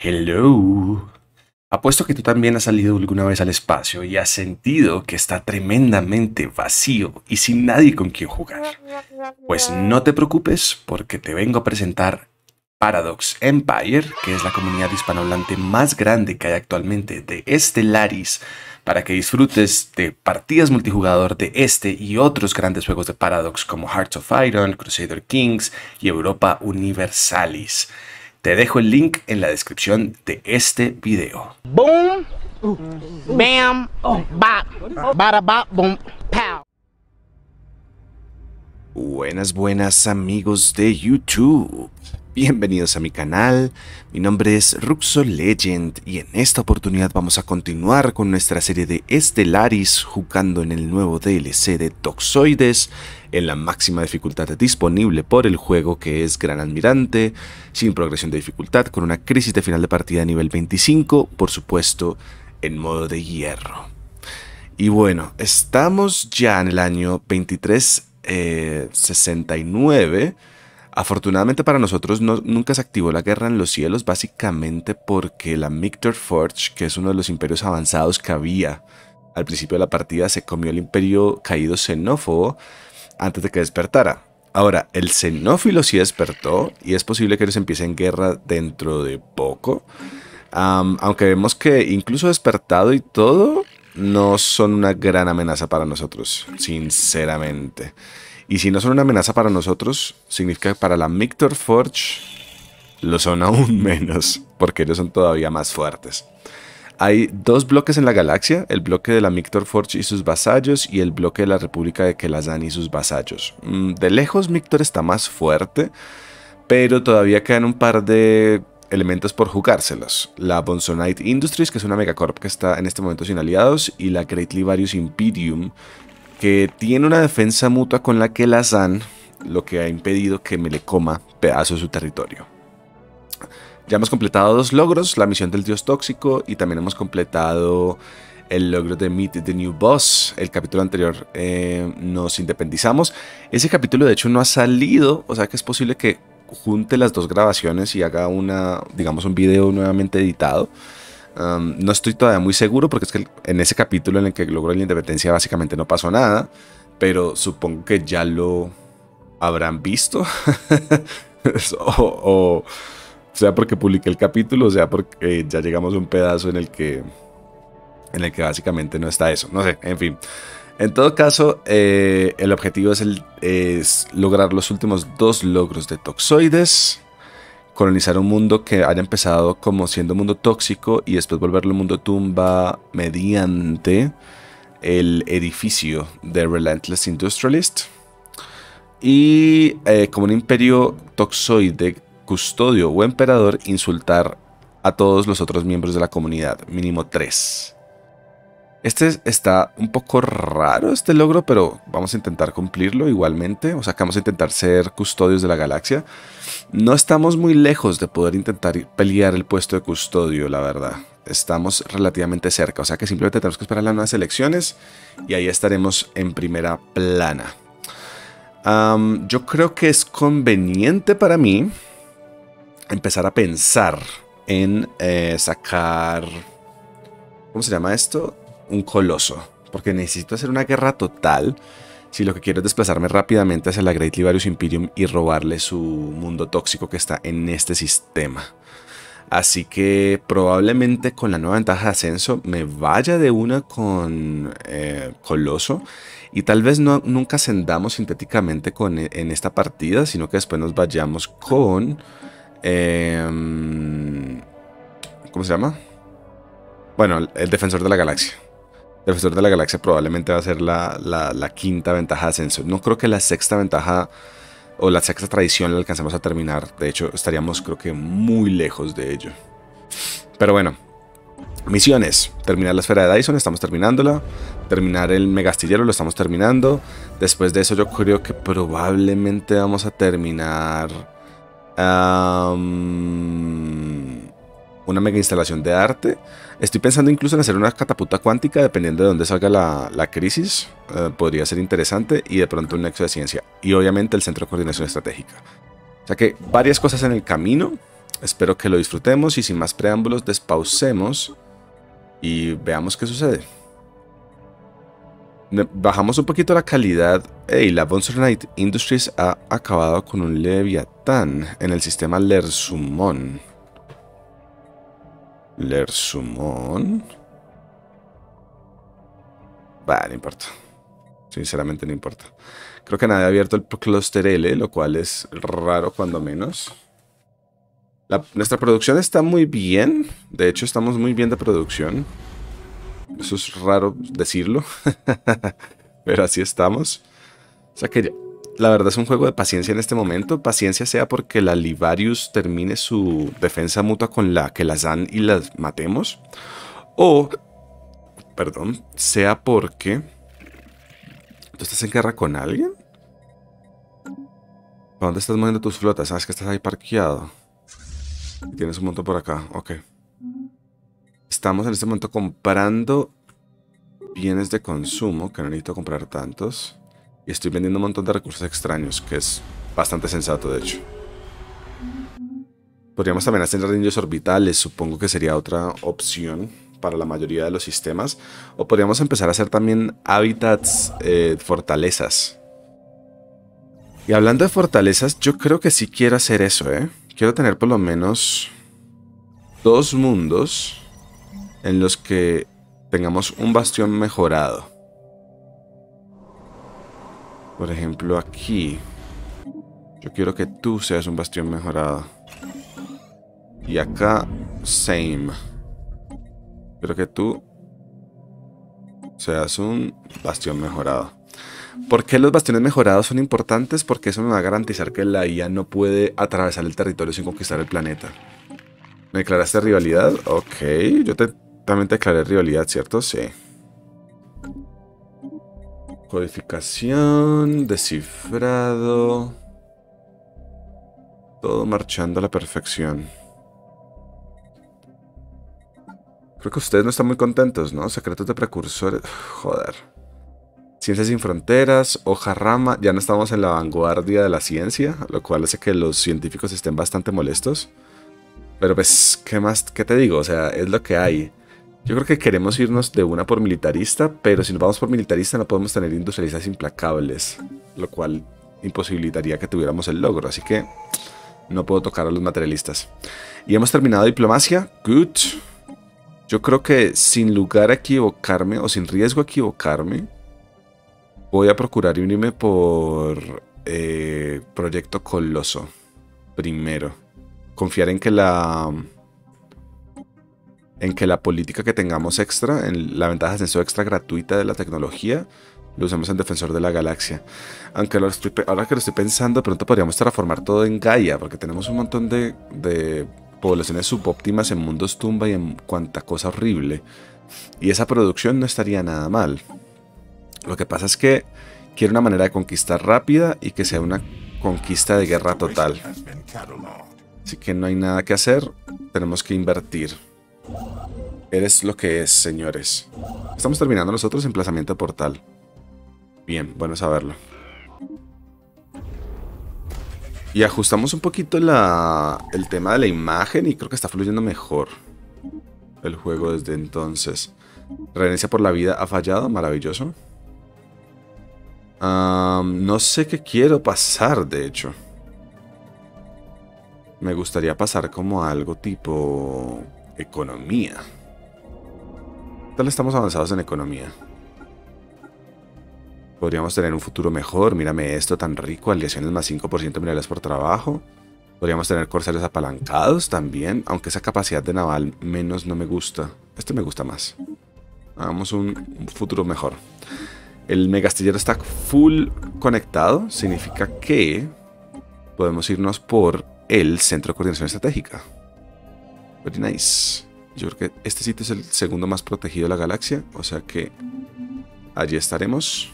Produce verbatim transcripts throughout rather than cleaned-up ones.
Hello. Apuesto que tú también has salido alguna vez al espacio y has sentido que está tremendamente vacío y sin nadie con quien jugar. Pues no te preocupes porque te vengo a presentar Paradox Empire, que es la comunidad hispanohablante más grande que hay actualmente de Stellaris, para que disfrutes de partidas multijugador de este y otros grandes juegos de Paradox como Hearts of Iron, Crusader Kings y Europa Universalis. Te dejo el link en la descripción de este video. Boom, bam, bop, bada bop, boom, pow. Buenas, buenas amigos de YouTube. Bienvenidos a mi canal. Mi nombre es Ruxo Legend y en esta oportunidad vamos a continuar con nuestra serie de Stellaris jugando en el nuevo D L C de Toxoides en la máxima dificultad disponible por el juego, que es Gran Almirante, sin progresión de dificultad, con una crisis de final de partida a nivel veinticinco, por supuesto en modo de hierro. Y bueno, estamos ya en el año veintitrés sesenta y nueve. Afortunadamente para nosotros no, nunca se activó la guerra en los cielos, básicamente porque la Mictor Forge, que es uno de los imperios avanzados que había al principio de la partida, se comió el imperio caído xenófobo antes de que despertara. Ahora, el xenófilo sí despertó y es posible que ellos empiecen guerra dentro de poco. Um, aunque vemos que incluso despertado y todo, no son una gran amenaza para nosotros, sinceramente. Y si no son una amenaza para nosotros, significa que para la Mictor Forge lo son aún menos, porque ellos son todavía más fuertes. Hay dos bloques en la galaxia, el bloque de la Mictor Forge y sus vasallos, y el bloque de la República de Kelazan y sus vasallos. De lejos Mictor está más fuerte, pero todavía quedan un par de elementos por jugárselos. La Bonsonite Industries, que es una megacorp que está en este momento sin aliados, y la Greatly Various Imperium, que tiene una defensa mutua con la Kelazan, lo que ha impedido que me le coma pedazos de su territorio. Ya hemos completado dos logros, la misión del dios tóxico, y también hemos completado el logro de Meet the New Boss. El capítulo anterior eh, nos independizamos. Ese capítulo de hecho no ha salido, o sea que es posible que junte las dos grabaciones y haga una, digamos, un video nuevamente editado. Um, no estoy todavía muy seguro porque es que en ese capítulo en el que logró la independencia básicamente no pasó nada, pero supongo que ya lo habrán visto. o, o sea porque publiqué el capítulo, o sea porque ya llegamos a un pedazo en el que en el que básicamente no está eso, no sé, en fin. En todo caso, eh, el objetivo es, el, es lograr los últimos dos logros de Toxoides. Colonizar un mundo que haya empezado como siendo un mundo tóxico y después volverlo un mundo tumba mediante el edificio de Relentless Industrialist. Y eh, como un imperio toxoide, custodio o emperador, insultar a todos los otros miembros de la comunidad, mínimo tres. Este está un poco raro, este logro, pero vamos a intentar cumplirlo igualmente. O sea, que vamos a intentar ser custodios de la galaxia. No estamos muy lejos de poder intentar pelear el puesto de custodio, la verdad. Estamos relativamente cerca, o sea que simplemente tenemos que esperar las nuevas elecciones y ahí estaremos en primera plana. Um, yo creo que es conveniente para mí empezar a pensar en eh, sacar... ¿Cómo se llama esto? Un coloso, porque necesito hacer una guerra total si lo que quiero es desplazarme rápidamente hacia la Greatly Various Imperium y robarle su mundo tóxico que está en este sistema. Así que probablemente con la nueva ventaja de ascenso me vaya de una con eh, coloso y tal vez no, nunca ascendamos sintéticamente con, en esta partida, sino que después nos vayamos con... Eh, ¿Cómo se llama? Bueno, el, el defensor de la galaxia. El defensor de la galaxia probablemente va a ser la, la, la quinta ventaja de ascenso. No creo que la sexta ventaja o la sexta tradición la alcancemos a terminar. De hecho, estaríamos creo que muy lejos de ello. Pero bueno, misiones. Terminar la esfera de Dyson, estamos terminándola. Terminar el megastillero, lo estamos terminando. Después de eso yo creo que probablemente vamos a terminar um, una mega instalación de arte. Estoy pensando incluso en hacer una catapulta cuántica, dependiendo de dónde salga la, la crisis. Uh, podría ser interesante. Y de pronto un nexo de ciencia. Y obviamente el centro de coordinación estratégica. O sea que varias cosas en el camino. Espero que lo disfrutemos y sin más preámbulos despausemos y veamos qué sucede. Bajamos un poquito la calidad. Hey, la Bonsernight Industries ha acabado con un Leviatán en el sistema Lersumon. Lersumon. Bah, no importa. Sinceramente no importa. Creo que nadie ha abierto el Cluster L, lo cual es raro cuando menos. La, nuestra producción está muy bien. De hecho, estamos muy bien de producción. Eso es raro decirlo. Pero así estamos. O sea que la verdad es un juego de paciencia en este momento. Paciencia sea porque la Livarius termine su defensa mutua con la que las dan y las matemos. O, perdón, sea porque... ¿Tú estás en guerra con alguien? ¿Para dónde estás moviendo tus flotas? Sabes que estás ahí parqueado. Tienes un montón por acá. Ok. Estamos en este momento comprando bienes de consumo, que no necesito comprar tantos. Y estoy vendiendo un montón de recursos extraños, que es bastante sensato, de hecho. Podríamos también hacer anillos orbitales, supongo que sería otra opción para la mayoría de los sistemas. O podríamos empezar a hacer también hábitats, eh, fortalezas. Y hablando de fortalezas, yo creo que sí quiero hacer eso, ¿eh? Quiero tener por lo menos dos mundos en los que tengamos un bastión mejorado. Por ejemplo, aquí. Yo quiero que tú seas un bastión mejorado. Y acá, same. Quiero que tú seas un bastión mejorado. ¿Por qué los bastiones mejorados son importantes? Porque eso me va a garantizar que la I A no puede atravesar el territorio sin conquistar el planeta. ¿Me declaraste rivalidad? Ok, yo te, también te declaré rivalidad, ¿cierto? Sí. Codificación, descifrado. Todo marchando a la perfección. Creo que ustedes no están muy contentos, ¿no? Secretos de precursores. Joder. Ciencias sin fronteras, hoja rama. Ya no estamos en la vanguardia de la ciencia, lo cual hace que los científicos estén bastante molestos. Pero pues, ¿qué más? ¿Qué te digo? O sea, es lo que hay. Yo creo que queremos irnos de una por militarista, pero si nos vamos por militarista no podemos tener industrialistas implacables, lo cual imposibilitaría que tuviéramos el logro, así que no puedo tocar a los materialistas. Y hemos terminado diplomacia. Good. Yo creo que sin lugar a equivocarme, o sin riesgo a equivocarme, voy a procurar unirme por eh, Proyecto Coloso primero. Confiar en que la en que la política que tengamos extra, en la ventaja de ascenso extra gratuita de la tecnología, lo usamos en Defensor de la Galaxia. Aunque lo estoy, ahora que lo estoy pensando, de pronto podríamos transformar todo en Gaia, porque tenemos un montón de, de poblaciones subóptimas en mundos tumba y en cuanta cosa horrible. Y esa producción no estaría nada mal. Lo que pasa es que quiero una manera de conquistar rápida y que sea una conquista de guerra total. Así que no hay nada que hacer, tenemos que invertir. Eres lo que es, señores. Estamos terminando nosotros emplazamiento portal. Bien, bueno saberlo. Y ajustamos un poquito la, el tema de la imagen y creo que está fluyendo mejor el juego desde entonces. Reverencia por la vida ha fallado, maravilloso. Um, no sé qué quiero pasar, de hecho. Me gustaría pasar como a algo tipo economía. ¿Qué tal estamos avanzados en economía? Podríamos tener un futuro mejor. Mírame esto tan rico. Aliaciones más cinco por ciento minerales por trabajo. Podríamos tener corsarios apalancados también. Aunque esa capacidad de naval menos no me gusta. Este me gusta más. Hagamos un, un futuro mejor. El megastillero está full conectado. Significa que podemos irnos por el Centro de Coordinación Estratégica. Very nice. Yo creo que este sitio es el segundo más protegido de la galaxia. O sea que allí estaremos.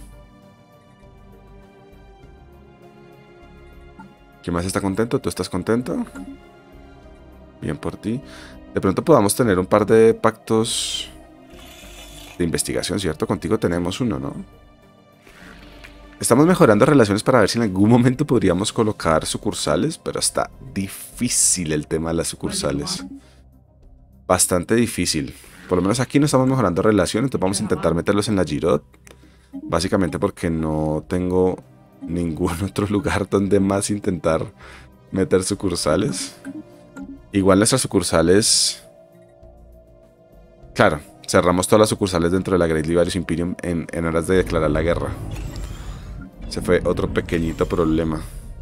¿Quién más está contento? ¿Tú estás contento? Bien por ti. De pronto podamos tener un par de pactos de investigación, ¿cierto? Contigo tenemos uno, ¿no? Estamos mejorando relaciones para ver si en algún momento podríamos colocar sucursales, pero está difícil el tema de las sucursales. Bastante difícil. Por lo menos aquí no estamos mejorando relaciones, entonces vamos a intentar meterlos en la Giroud. Básicamente porque no tengo ningún otro lugar donde más intentar meter sucursales. Igual nuestras sucursales... Claro, cerramos todas las sucursales dentro de la Great Libarius Imperium en, en horas de declarar la guerra. Ese fue otro pequeñito problema.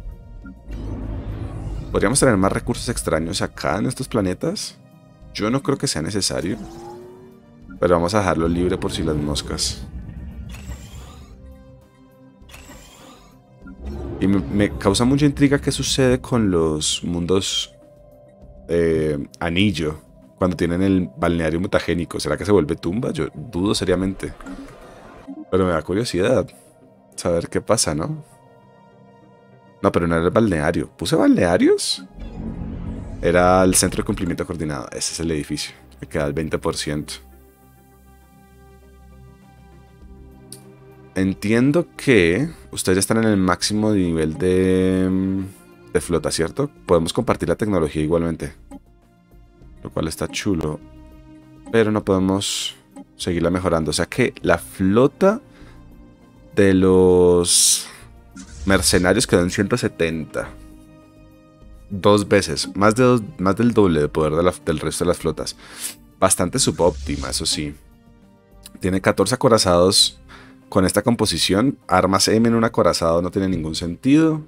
¿Podríamos tener más recursos extraños acá en estos planetas? Yo no creo que sea necesario. Pero vamos a dejarlo libre por si las moscas. Y me, me causa mucha intriga qué sucede con los mundos eh, anillo. Cuando tienen el balneario mutagénico. ¿Será que se vuelve tumba? Yo dudo seriamente. Pero me da curiosidad saber qué pasa, ¿no? No, pero no era el balneario. ¿Puse balnearios? Era el centro de cumplimiento coordinado. Ese es el edificio. Me queda el veinte por ciento. Entiendo que ustedes ya están en el máximo nivel de, de flota, ¿cierto? Podemos compartir la tecnología igualmente. Lo cual está chulo. Pero no podemos seguirla mejorando. O sea que la flota de los mercenarios quedó en ciento setenta. Dos veces. Más, de dos, más del doble de poder de la, del resto de las flotas. Bastante subóptima, eso sí. Tiene catorce acorazados con esta composición. Armas M en un acorazado no tiene ningún sentido.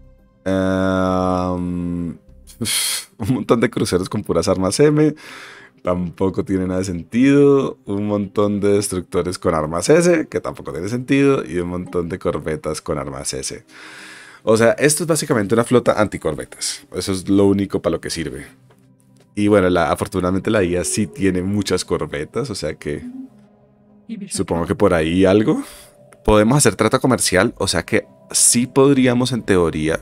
Um, un montón de cruceros con puras armas M. Tampoco tiene nada de sentido. Un montón de destructores con armas S, que tampoco tiene sentido. Y un montón de corbetas con armas S. O sea, esto es básicamente una flota anticorbetas. Eso es lo único para lo que sirve. Y bueno, la, afortunadamente la I A sí tiene muchas corbetas. O sea que supongo que por ahí algo. Podemos hacer trata comercial. O sea que sí podríamos en teoría...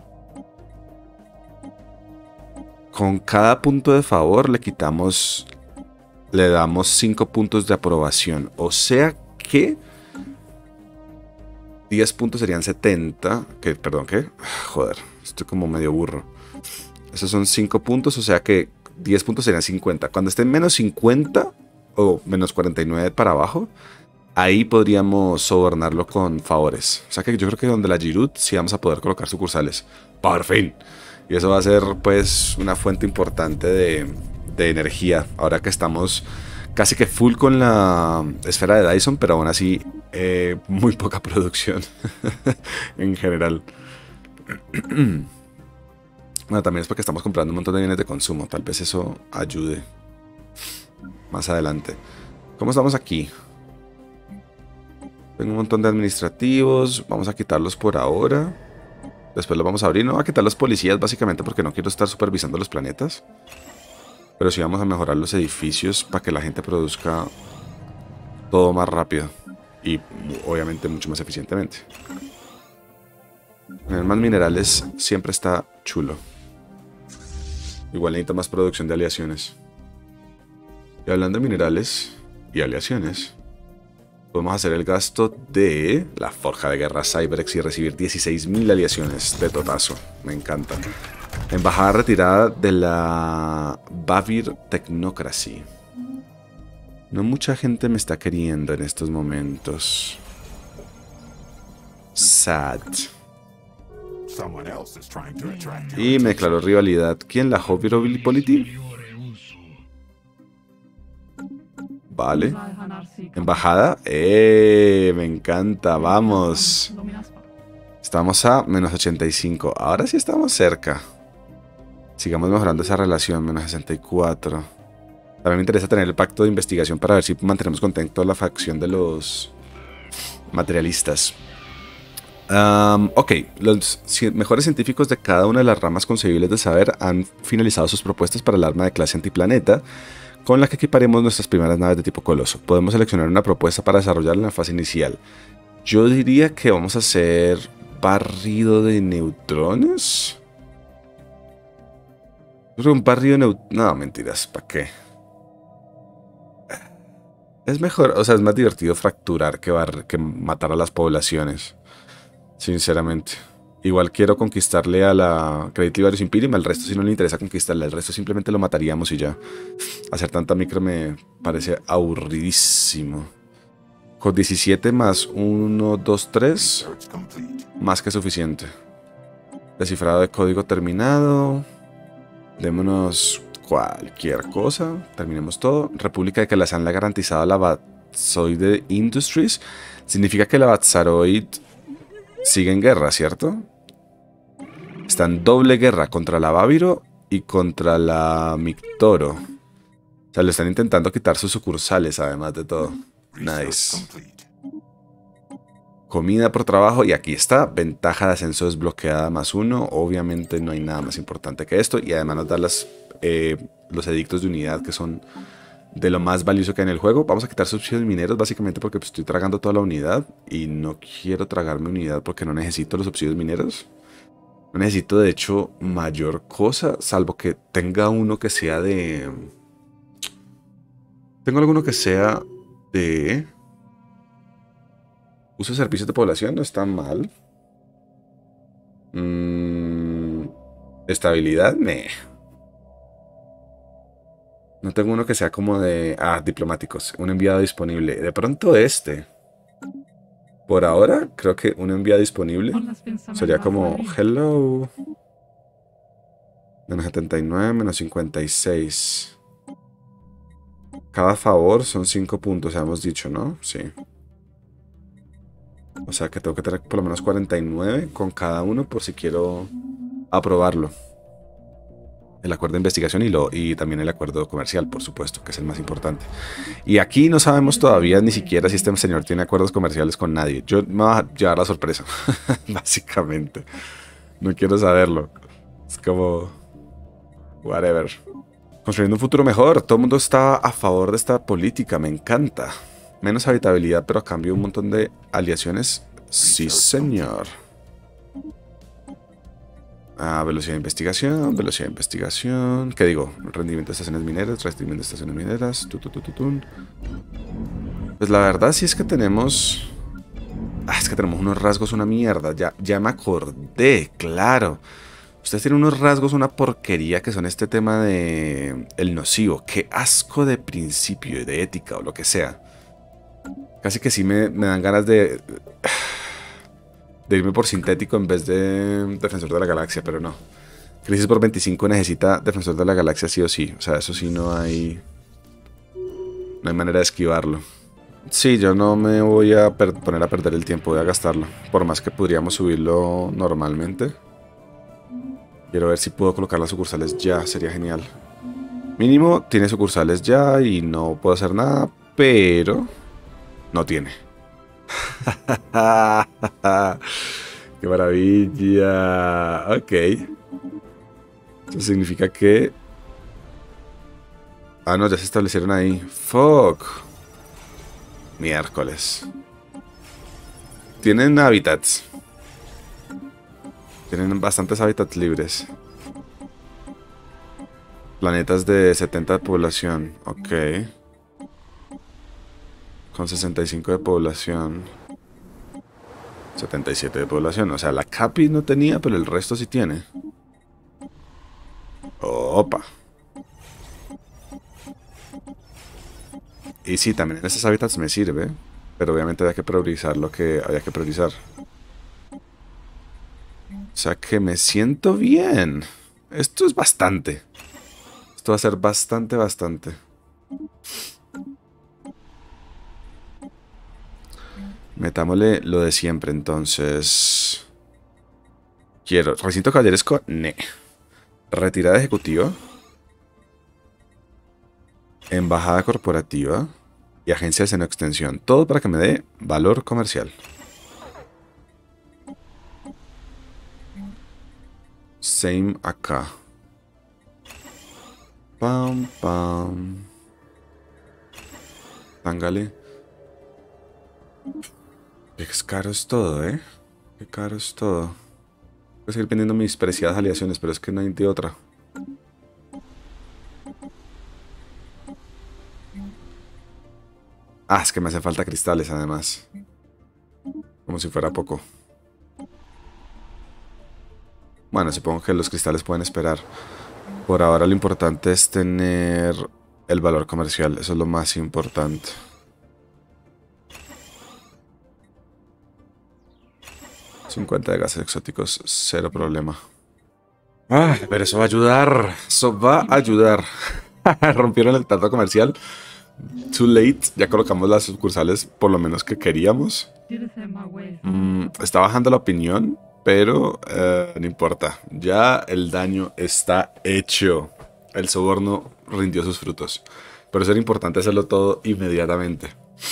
Con cada punto de favor le quitamos, le damos cinco puntos de aprobación. O sea que diez puntos serían setenta. Que, perdón, ¿qué? Joder, estoy como medio burro. Esos son cinco puntos, o sea que diez puntos serían cincuenta. Cuando esté en menos cincuenta o menos cuarenta y nueve para abajo, ahí podríamos sobornarlo con favores. O sea que yo creo que donde la Giroud sí vamos a poder colocar sucursales. ¡Por fin! Y eso va a ser pues una fuente importante de, de energía. Ahora que estamos casi que full con la esfera de Dyson, pero aún así eh, muy poca producción en general. Bueno, también es porque estamos comprando un montón de bienes de consumo. Tal vez eso ayude más adelante. ¿Cómo estamos aquí? Tengo un montón de administrativos. Vamos a quitarlos por ahora. Después lo vamos a abrir. No voy a quitar los policías básicamente porque no quiero estar supervisando los planetas. Pero sí vamos a mejorar los edificios para que la gente produzca todo más rápido. Y obviamente mucho más eficientemente. Tener más minerales siempre está chulo. Igual necesito más producción de aleaciones. Y hablando de minerales y aleaciones, podemos hacer el gasto de la forja de guerra Cyberx y recibir dieciséis mil aleaciones de totazo. Me encanta. Embajada retirada de la Bavir Technocracy. No mucha gente me está queriendo en estos momentos. Sad. Y me declaró rivalidad. ¿Quién? ¿La Hobby Polity? Vale. Embajada. ¡Eh! Me encanta. Vamos. Estamos a menos ochenta y cinco. Ahora sí estamos cerca. Sigamos mejorando esa relación. Menos sesenta y cuatro. También me interesa tener el pacto de investigación para ver si mantenemos contento a la facción de los materialistas. Um, ok, los mejores científicos de cada una de las ramas concebibles de saber han finalizado sus propuestas para el arma de clase antiplaneta, con la que equiparemos nuestras primeras naves de tipo coloso. Podemos seleccionar una propuesta para desarrollarla en la fase inicial. Yo diría que vamos a hacer barrido de neutrones. Yo creo que un barrido de neutrones... No, mentiras, ¿para qué? Es mejor, o sea, es más divertido fracturar que, bar... que matar a las poblaciones. Sinceramente. Igual quiero conquistarle a la Credit Liberius Imperium. Al resto si no le interesa conquistarle. El resto simplemente lo mataríamos y ya. Hacer tanta micro me parece aburridísimo. Con diecisiete más uno, dos, tres. Más que suficiente. Descifrado de código terminado. Démonos cualquier cosa. Terminemos todo. República de Kalashan le ha garantizado a la Vatsaroid Industries. Significa que la Vatsaroid sigue en guerra, ¿cierto? Está en doble guerra contra la Babiro y contra la Mictoro. O sea, le están intentando quitar sus sucursales, además de todo. Nice. Comida por trabajo y aquí está. Ventaja de ascenso desbloqueada más uno. Obviamente no hay nada más importante que esto. Y además nos da las, eh, los edictos de unidad que son de lo más valioso que hay en el juego. Vamos a quitar subsidios mineros básicamente porque pues, estoy tragando toda la unidad. Y no quiero tragarme unidad porque no necesito los subsidios mineros. No necesito de hecho mayor cosa. Salvo que tenga uno que sea de... Tengo alguno que sea de... Uso de servicios de población, no está mal. Mm, estabilidad, meh. No tengo uno que sea como de... Ah, diplomáticos. Un enviado disponible. De pronto este. Por ahora, creo que un enviado disponible sería como... Hello. Menos setenta y nueve, menos cincuenta y seis. Cada favor son cinco puntos, habíamos dicho, ¿no? Sí. O sea que tengo que tener por lo menos cuarenta y nueve con cada uno por si quiero aprobarlo. El acuerdo de investigación y, lo, y también el acuerdo comercial, por supuesto, que es el más importante. Y aquí no sabemos todavía ni siquiera si este señor tiene acuerdos comerciales con nadie. Yo me voy a llevar la sorpresa, básicamente. No quiero saberlo. Es como... Whatever. Construyendo un futuro mejor. Todo el mundo está a favor de esta política, me encanta. Menos habitabilidad, pero a cambio un montón de aliaciones. Sí, señor. Ah, velocidad de investigación, velocidad de investigación. ¿Qué digo? Rendimiento de estaciones mineras, rendimiento de estaciones mineras. Tu, tu, tu, tu, tu. Pues la verdad sí es que tenemos... Ah, es que tenemos unos rasgos una mierda. Ya, ya me acordé, claro. Ustedes tienen unos rasgos una porquería que son este tema de... El nocivo. Qué asco de principio y de ética o lo que sea. Casi que sí me, me dan ganas de... De irme por sintético en vez de Defensor de la Galaxia, pero no. Crisis por veinticinco necesita Defensor de la Galaxia sí o sí. O sea, eso sí no hay... No hay manera de esquivarlo. Sí, yo no me voy a poner a perder el tiempo, voy a gastarlo. Por más que podríamos subirlo normalmente. Quiero ver si puedo colocar las sucursales ya, sería genial. Mínimo tiene sucursales ya y no puedo hacer nada, pero... No tiene. ¡Qué maravilla! Ok. Eso significa que... Ah, no, ya se establecieron ahí. ¡Fuck! Miércoles. Tienen hábitats. Tienen bastantes hábitats libres. Planetas de setenta de población. Ok. Con sesenta y cinco de población. setenta y siete de población. O sea, la Capi no tenía, pero el resto sí tiene. Opa. Y sí, también en estos hábitats me sirve. Pero obviamente había que priorizar lo que había que priorizar. O sea que me siento bien. Esto es bastante. Esto va a ser bastante, bastante. Metámosle lo de siempre, entonces. Quiero. Recinto caballeresco, ne. Retirada ejecutiva. Embajada corporativa. Y agencia de seno extensión. Todo para que me dé valor comercial. Same acá. Pam, pam. Tángale. Qué caro es todo, ¿eh? Qué caro es todo. Voy a seguir vendiendo mis preciadas aliaciones, pero es que no hay de otra. Ah, es que me hacen falta cristales, además. Como si fuera poco. Bueno, supongo que los cristales pueden esperar. Por ahora lo importante es tener el valor comercial. Eso es lo más importante. cincuenta de gases exóticos, cero problema. Ah, pero eso va a ayudar. Eso va a ayudar. Rompieron el trato comercial. Too late. Ya colocamos las sucursales por lo menos que queríamos. Mm, está bajando la opinión, pero eh, no importa. Ya el daño está hecho. El soborno rindió sus frutos. Pero eso era importante hacerlo todo inmediatamente.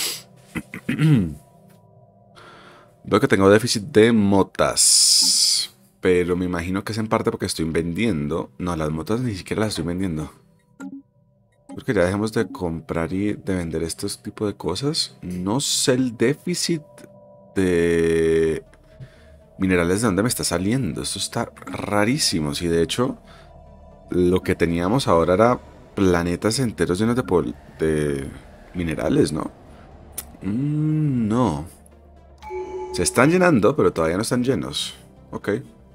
Veo que tengo déficit de motas. Pero me imagino que es en parte porque estoy vendiendo. No, las motas ni siquiera las estoy vendiendo. Porque ya dejemos de comprar y de vender estos tipos de cosas. No sé el déficit de minerales de dónde me está saliendo. Esto está rarísimo. Y de hecho, lo que teníamos ahora era planetas enteros llenos de, de minerales, ¿no? Mm, no. Se están llenando, pero todavía no están llenos. Ok.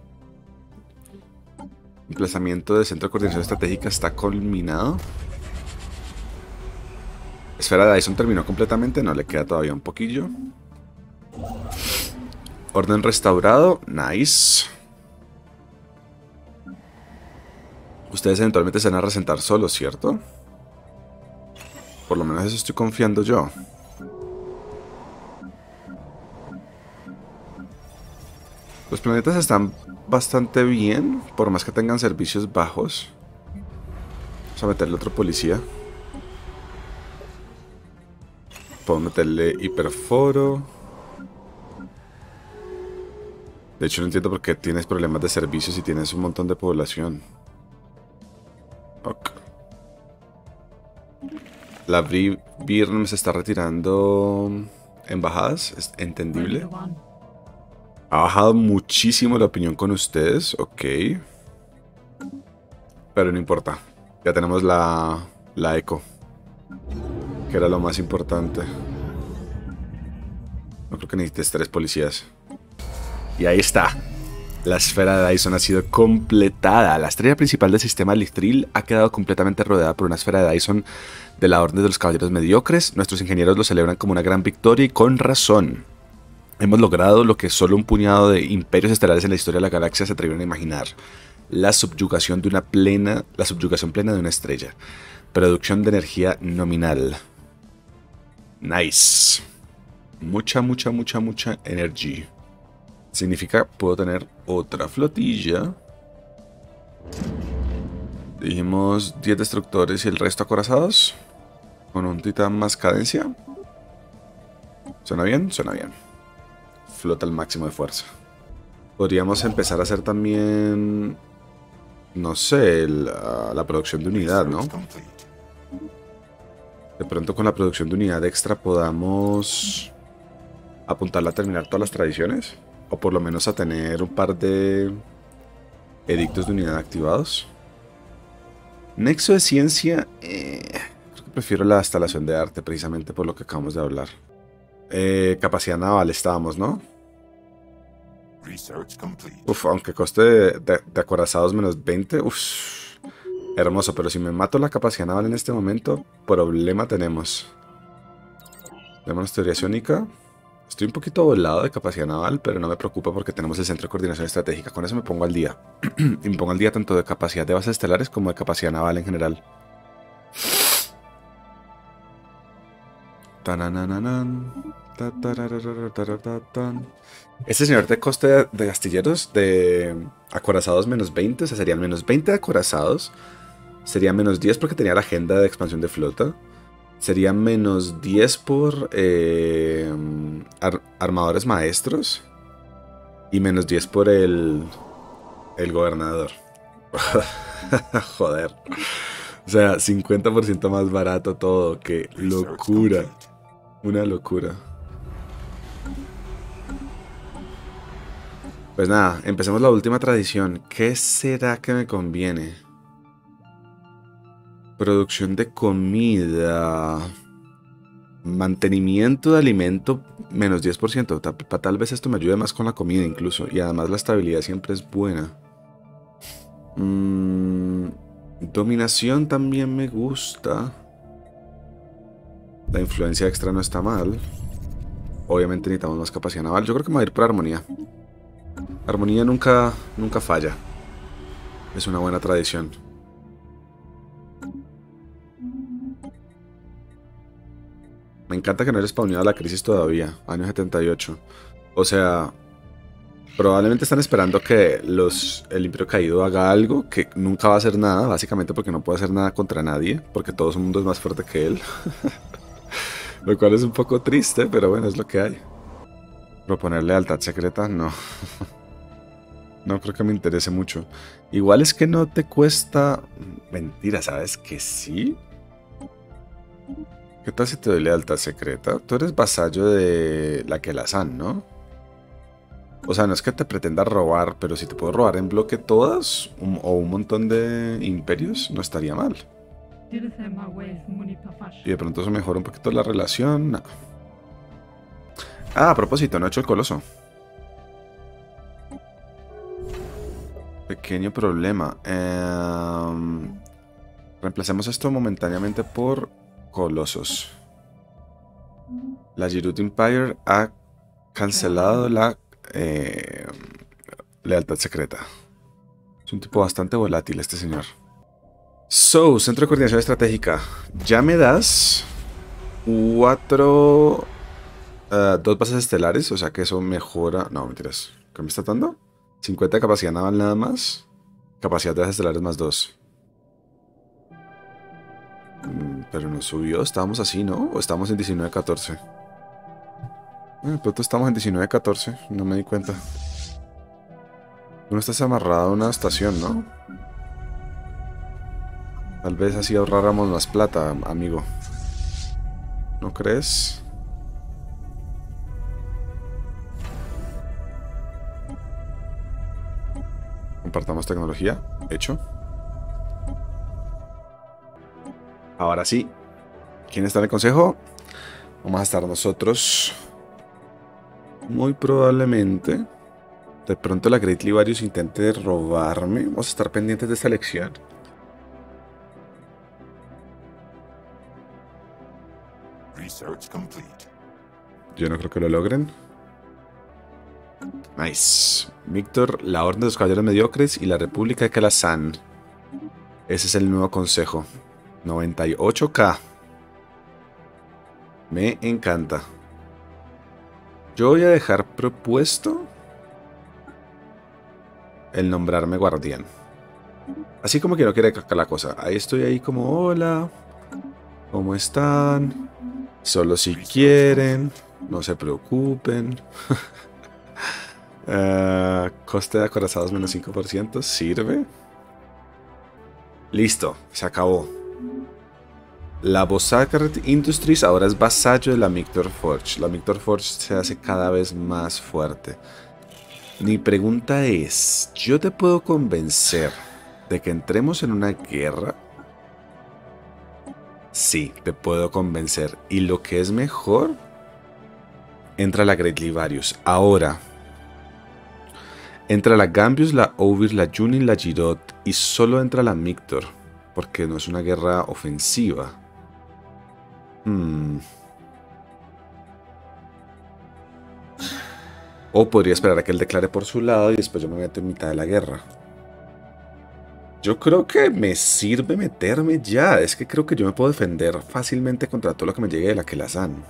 Emplazamiento del Centro de Coordinación Estratégica está culminado. Esfera de Dyson terminó completamente. No, le queda todavía un poquillo. Orden restaurado. Nice. Ustedes eventualmente se van a resentar solos, ¿cierto? Por lo menos eso estoy confiando yo. Los planetas están bastante bien, por más que tengan servicios bajos. Vamos a meterle otro policía. Puedo meterle hiperforo. De hecho no entiendo por qué tienes problemas de servicios si tienes un montón de población. Ok. La Birn se está retirando embajadas, es entendible. Ha bajado muchísimo la opinión con ustedes, ok. Pero no importa. Ya tenemos la, la eco, que era lo más importante. No creo que necesites tres policías. Y ahí está. La esfera de Dyson ha sido completada. La estrella principal del sistema Lithril ha quedado completamente rodeada por una esfera de Dyson de la Orden de los Caballeros Mediocres. Nuestros ingenieros lo celebran como una gran victoria y con razón. Hemos logrado lo que solo un puñado de imperios estelares en la historia de la galaxia se atrevieron a imaginar. La subyugación de una plena, la subyugación plena de una estrella. Producción de energía nominal. Nice. Mucha, mucha, mucha, mucha energía. Significa puedo tener otra flotilla. Dijimos diez destructores y el resto acorazados. Con un titán más cadencia. ¿Suena bien? Suena bien. Flota al máximo de fuerza. Podríamos empezar a hacer también, no sé, la, la producción de unidad, ¿no? De pronto con la producción de unidad extra podamos apuntarla a terminar todas las tradiciones. O por lo menos a tener un par de edictos de unidad activados. Nexo de ciencia. Eh, creo que prefiero la instalación de arte precisamente por lo que acabamos de hablar. Eh, capacidad naval estábamos, ¿no? Uf, aunque coste de, de, de acorazados menos veinte. Uf, hermoso, pero si me mato la capacidad naval en este momento, problema tenemos. Tenemos teoría ciónica. Estoy un poquito volado de capacidad naval, pero no me preocupa porque tenemos el Centro de Coordinación Estratégica. Con eso me pongo al día. Y me pongo al día tanto de capacidad de bases estelares como de capacidad naval en general. Este señor de coste de, de astilleros de acorazados menos veinte, o sea, serían menos veinte de acorazados. Sería menos diez porque tenía la agenda de expansión de flota. Sería menos diez por eh, ar armadores maestros. Y menos diez por el, el gobernador. Joder. O sea, cincuenta por ciento más barato todo. ¡Qué locura! Una locura. Pues nada, empecemos la última tradición. ¿Qué será que me conviene? Producción de comida. Mantenimiento de alimento, menos diez por ciento. Tal, tal vez esto me ayude más con la comida incluso. Y además la estabilidad siempre es buena. Mm, dominación también me gusta. La influencia extra no está mal. Obviamente necesitamos más capacidad naval. Yo creo que me voy a ir por armonía. Armonía nunca, nunca falla. Es una buena tradición. Me encanta que no haya spawneado la crisis todavía. Año setenta y ocho. O sea, probablemente están esperando que los, el Imperio Caído haga algo que nunca va a hacer nada. Básicamente porque no puede hacer nada contra nadie. Porque todo el mundo es más fuerte que él. Lo cual es un poco triste, pero bueno, es lo que hay. Proponer lealtad secreta, no. No creo que me interese mucho. Igual es que no te cuesta... Mentira, ¿sabes que sí? ¿Qué tal si te doy lealtad secreta? Tú eres vasallo de la Kelazan, ¿no? O sea, no es que te pretenda robar, pero si te puedo robar en bloque todas, un, o un montón de imperios, no estaría mal. Y de pronto eso mejora un poquito la relación. No. Ah, a propósito, no he hecho el coloso. Pequeño problema. Eh, reemplacemos esto momentáneamente por colosos. La Giroud Empire ha cancelado la eh, lealtad secreta. Es un tipo bastante volátil este señor. So, Centro de Coordinación Estratégica. Ya me das cuatro... Uh, dos bases estelares, o sea que eso mejora... No, mentiras. ¿Qué me está dando? cincuenta de capacidad naval nada más. Capacidad de bases estelares más dos. Mm, pero no subió, estábamos así, ¿no? ¿O estamos en diecinueve catorce? De pronto estamos en diecinueve catorce, no me di cuenta. Tú no estás amarrado a una estación, ¿no? Tal vez así ahorráramos más plata, amigo. ¿No crees? Compartamos tecnología. Hecho. Ahora sí. ¿Quién está en el consejo? Vamos a estar nosotros. Muy probablemente. De pronto la Great Livarius intente robarme. Vamos a estar pendientes de esta elección. Yo no creo que lo logren. Nice. Víctor, la Orden de los Caballeros Mediocres y la República de Kelazan. Ese es el nuevo consejo. noventa y ocho K. Me encanta. Yo voy a dejar propuesto el nombrarme guardián. Así como que no quiere cacar la cosa. Ahí estoy ahí como, hola. ¿Cómo están? Solo si quieren. No se preocupen. uh, coste de acorazados menos cinco por ciento. ¿Sirve? Listo. Se acabó. La Bosacred Industries ahora es vasallo de la Mictor Forge. La Mictor Forge se hace cada vez más fuerte. Mi pregunta es, ¿yo te puedo convencer de que entremos en una guerra? Sí, te puedo convencer. Y lo que es mejor, entra la Great Livarius. Ahora, entra la Gambius, la Ovir, la Junin, la Giroud. Y solo entra la Mictor, porque no es una guerra ofensiva. Hmm. O podría esperar a que él declare por su lado y después yo me meto en mitad de la guerra. Yo creo que me sirve meterme ya. Es que creo que yo me puedo defender fácilmente contra todo lo que me llegue de la Kelazan.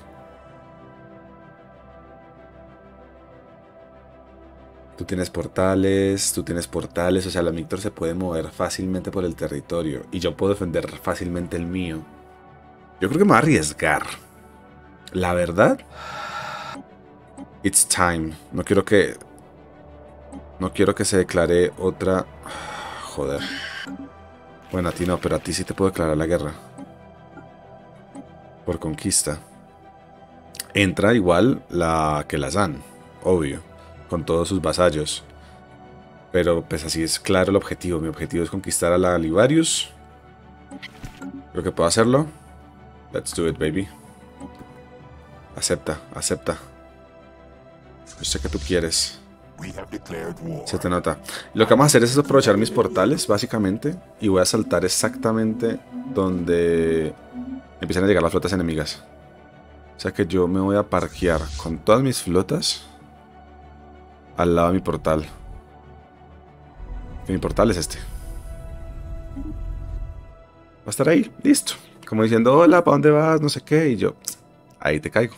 Tú tienes portales, tú tienes portales. O sea, la Mictor se puede mover fácilmente por el territorio. Y yo puedo defender fácilmente el mío. Yo creo que me voy a arriesgar. La verdad... It's time. No quiero que... No quiero que se declare otra... Joder. Bueno, a ti no, pero a ti sí te puedo declarar la guerra. Por conquista. Entra igual la Kelazan, obvio. Con todos sus vasallos. Pero pues así es claro el objetivo. Mi objetivo es conquistar a la Livarius. Creo que puedo hacerlo. Let's do it, baby. Acepta, acepta. Yo sé que tú quieres. Se te nota. Lo que vamos a hacer es aprovechar mis portales, básicamente, y voy a saltar exactamente donde empiezan a llegar las flotas enemigas. O sea que yo me voy a parquear con todas mis flotas al lado de mi portal. Que mi portal es este. Va a estar ahí, listo. Como diciendo, hola, ¿para dónde vas? No sé qué. Y yo, ahí te caigo.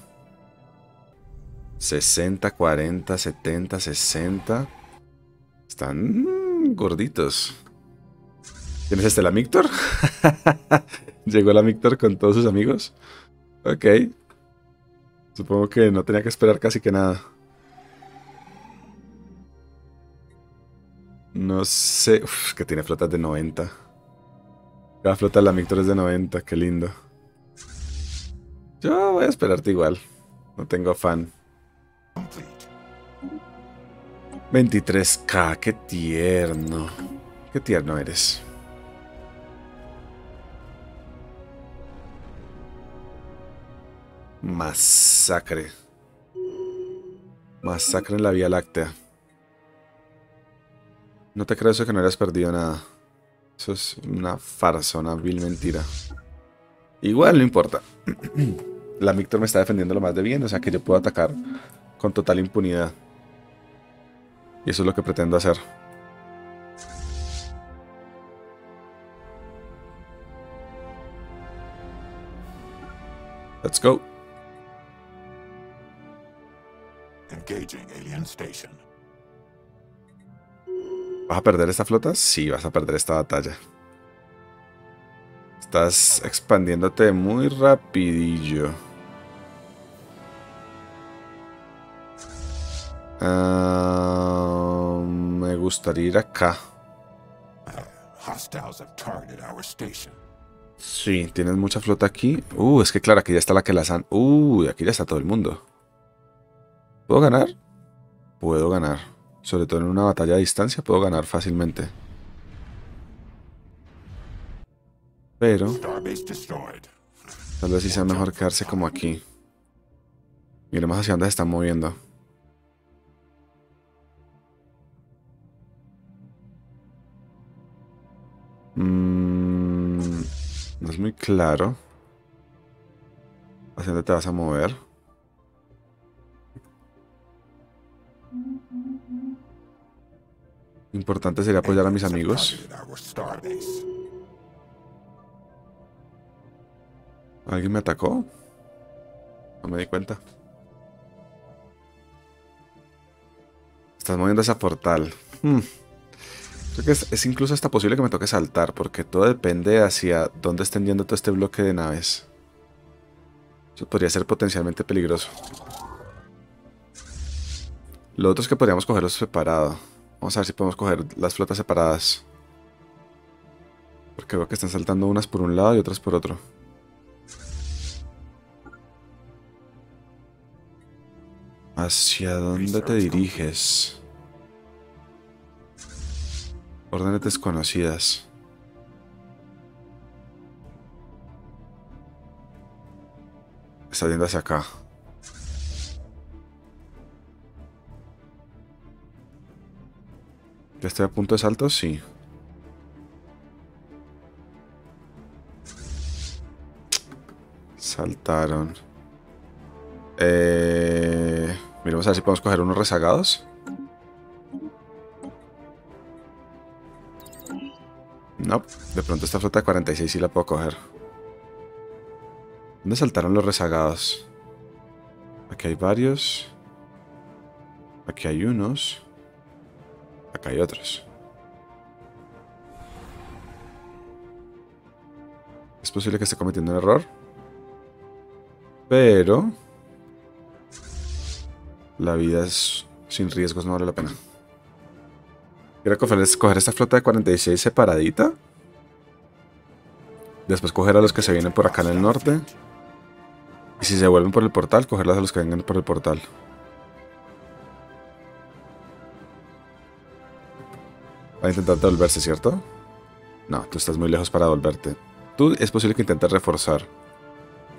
sesenta, cuarenta, setenta, sesenta. Están mmm, gorditos. ¿Quién es este? ¿La Mictor? Llegó la Mictor con todos sus amigos. Ok. Supongo que no tenía que esperar casi que nada. No sé. Uf, que tiene flotas de noventa. Cada flota de la Mictor es de noventa. Qué lindo. Yo voy a esperarte igual. No tengo afán. veintitrés K. Qué tierno. Qué tierno eres. Masacre. Masacre en la Vía Láctea. No te creo eso que no hayas perdido nada. Eso es una farsa, una vil mentira. Igual no importa. La Mictor me está defendiendo lo más de bien, o sea que yo puedo atacar con total impunidad. Y eso es lo que pretendo hacer. Let's go. Engaging alien station. ¿Vas a perder esta flota? Sí, vas a perder esta batalla. Estás expandiéndote muy rapidillo. Uh, me gustaría ir acá. Uh, hostiles have targeted our station. Sí, tienes mucha flota aquí. Uh, es que claro, aquí ya está la que las han... Uh, aquí ya está todo el mundo. ¿Puedo ganar? Puedo ganar. Sobre todo en una batalla a distancia puedo ganar fácilmente. Pero tal vez sí sea mejor quedarse como aquí. Miremos hacia dónde se están moviendo. Mm, no es muy claro. ¿Hacia dónde te vas a mover? Importante sería apoyar a mis amigos. ¿Alguien me atacó? No me di cuenta. Estás moviendo ese portal. Hmm. Creo que es, es incluso hasta posible que me toque saltar, porque todo depende hacia dónde estén yendo todo este bloque de naves. Eso podría ser potencialmente peligroso. Lo otro es que podríamos cogerlos separado. Vamos a ver si podemos coger las flotas separadas. Porque veo que están saltando unas por un lado y otras por otro. ¿Hacia dónde te diriges? Órdenes desconocidas. Está yendo hacia acá. ¿Ya estoy a punto de salto? Sí. Saltaron. Eh, miremos a ver si podemos coger unos rezagados. No, de pronto esta flota de cuarenta y seis sí la puedo coger. ¿Dónde saltaron los rezagados? Aquí hay varios. Aquí hay unos. Acá hay otros. Es posible que esté cometiendo un error. Pero la vida es sin riesgos, no vale la pena. Quiero coger esta flota de cuarenta y seis separadita. Después coger a los que se vienen por acá en el norte. Y si se vuelven por el portal, cogerlas a los que vengan por el portal. Va a intentar devolverse, ¿cierto? No, tú estás muy lejos para devolverte. Tú es posible que intentes reforzar.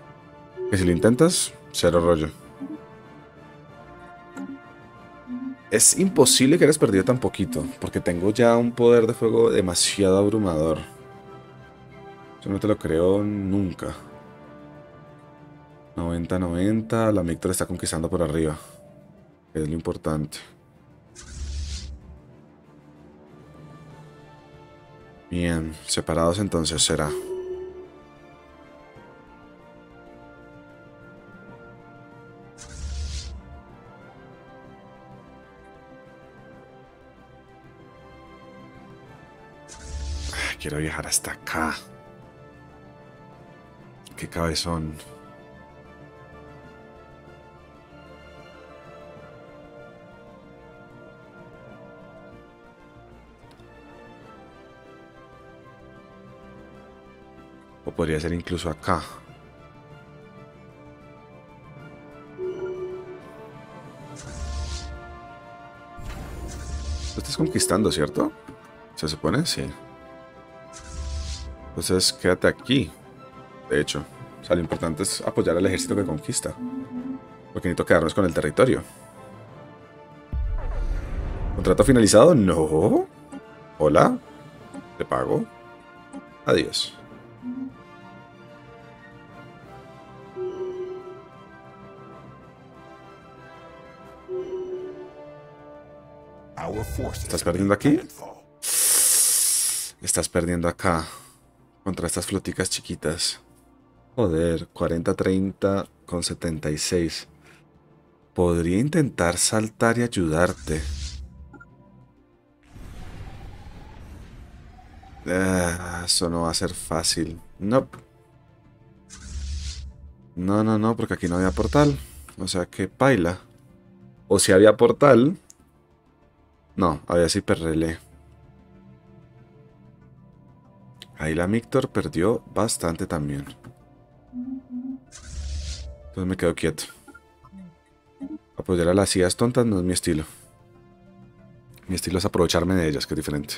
Que si lo intentas, cero rollo. Es imposible que hayas perdido tan poquito, porque tengo ya un poder de fuego demasiado abrumador. Yo no te lo creo nunca. noventa noventa, la Mictor está conquistando por arriba, que es lo importante. Bien, separados entonces será. Quiero viajar hasta acá. Qué cabezón. O podría ser incluso acá. Lo estás conquistando, ¿cierto? ¿Se supone? Sí. Entonces quédate aquí. De hecho, o sea, lo importante es apoyar al ejército que conquista. Porque necesito quedarnos con el territorio. ¿Contrato finalizado? No. Hola. Te pago. Adiós. ¿Estás perdiendo aquí? Estás perdiendo acá. Contra estas floticas chiquitas. Joder, cuarenta treinta con setenta y seis. Podría intentar saltar y ayudarte. Ah, eso no va a ser fácil. No. No, no, no, porque aquí no había portal. O sea que paila. O si había portal. No, había hiperrelé. Ahí la Mictor perdió bastante también. Entonces me quedo quieto. Apoyar a las I As tontas no es mi estilo. Mi estilo es aprovecharme de ellas, que es diferente.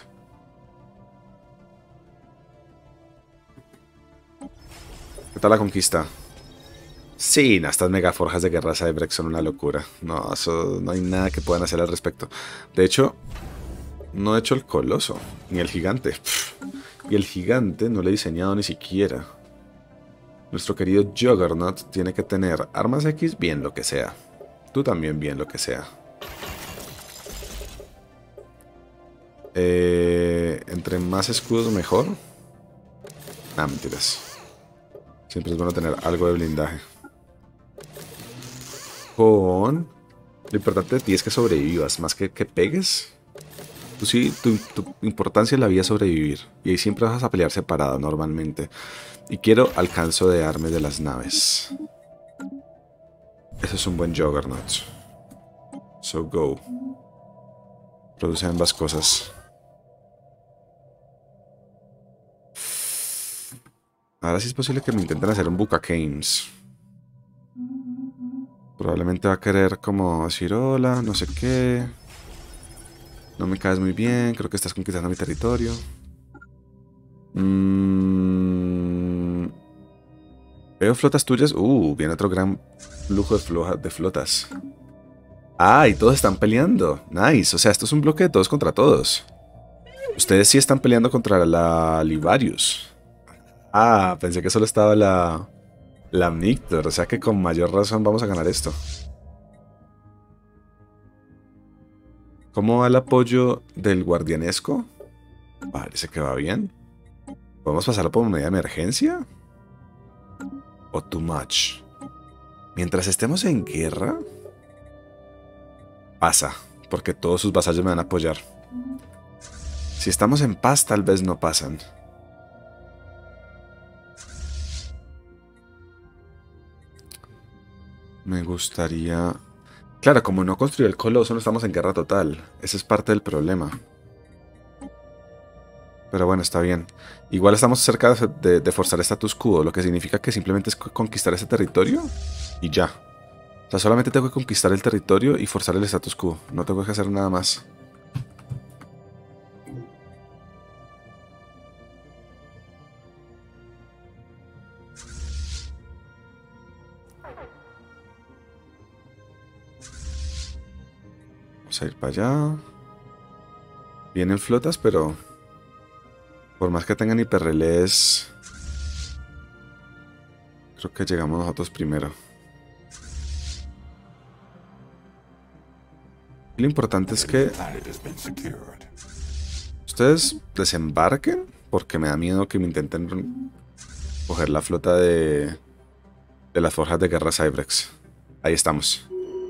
¿Qué tal la conquista? Sí, no, estas megaforjas de guerra Cyberx son una locura. No, eso no hay nada que puedan hacer al respecto. De hecho, no he hecho el coloso, ni el gigante. Y el gigante no lo he diseñado ni siquiera. Nuestro querido Juggernaut tiene que tener armas X bien lo que sea. Tú también bien lo que sea. Eh, entre más escudos mejor. Ah, mentiras. Siempre es bueno tener algo de blindaje. Con... Lo importante de ti es que sobrevivas, más que que pegues. Tú sí, tu, tu importancia en la vida es sobrevivir. Y ahí siempre vas a pelear separado normalmente. Y quiero alcance de armas de las naves. Eso es un buen Juggernaut. So go. Produce ambas cosas. Ahora sí es posible que me intenten hacer un Bucacanes. Probablemente va a querer como decir hola, no sé qué. No me caes muy bien, creo que estás conquistando mi territorio. Mm... Veo flotas tuyas. Uh, viene otro gran flujo de, floja, de flotas. Ah, y todos están peleando. Nice, o sea, esto es un bloque de todos contra todos. Ustedes sí están peleando contra la Livarius. Ah, pensé que solo estaba la... La Mictor, o sea que con mayor razón vamos a ganar esto. ¿Cómo va el apoyo del guardianesco? Parece que va bien. ¿Podemos pasarlo por una emergencia? ¿O too much? Mientras estemos en guerra... Pasa, porque todos sus vasallos me van a apoyar. Si estamos en paz, tal vez no pasan. Me gustaría... Claro, como no construyó el coloso, no estamos en guerra total. Ese es parte del problema. Pero bueno, está bien. Igual estamos cerca de, de, de forzar status quo, lo que significa que simplemente es conquistar ese territorio y ya. O sea, solamente tengo que conquistar el territorio y forzar el status quo. No tengo que hacer nada más. Vamos a ir para allá. Vienen flotas, pero por más que tengan hiperrelés, creo que llegamos nosotros primero. Y lo importante es que ustedes desembarquen, porque me da miedo que me intenten coger la flota de, de las forjas de guerra Cybrex. Ahí estamos.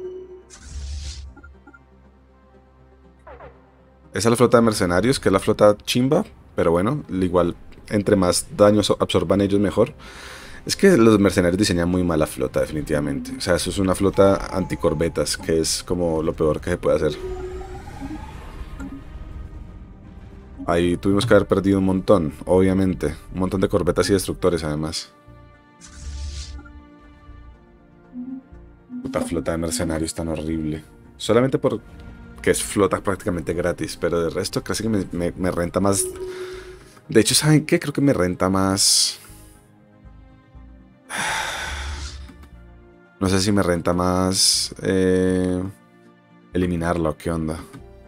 Esa es la flota de mercenarios, que es la flota chimba, pero bueno, igual entre más daños absorban ellos mejor. Es que los mercenarios diseñan muy mal la flota, definitivamente. O sea, eso es una flota anticorbetas, que es como lo peor que se puede hacer. Ahí tuvimos que haber perdido un montón, obviamente. Un montón de corbetas y destructores, además. Puta flota de mercenarios tan horrible. Solamente por... que es flota prácticamente gratis, pero de resto casi que me, me, me renta más. De hecho, ¿saben qué? Creo que me renta más. No sé si me renta más eh, eliminarlo o qué onda.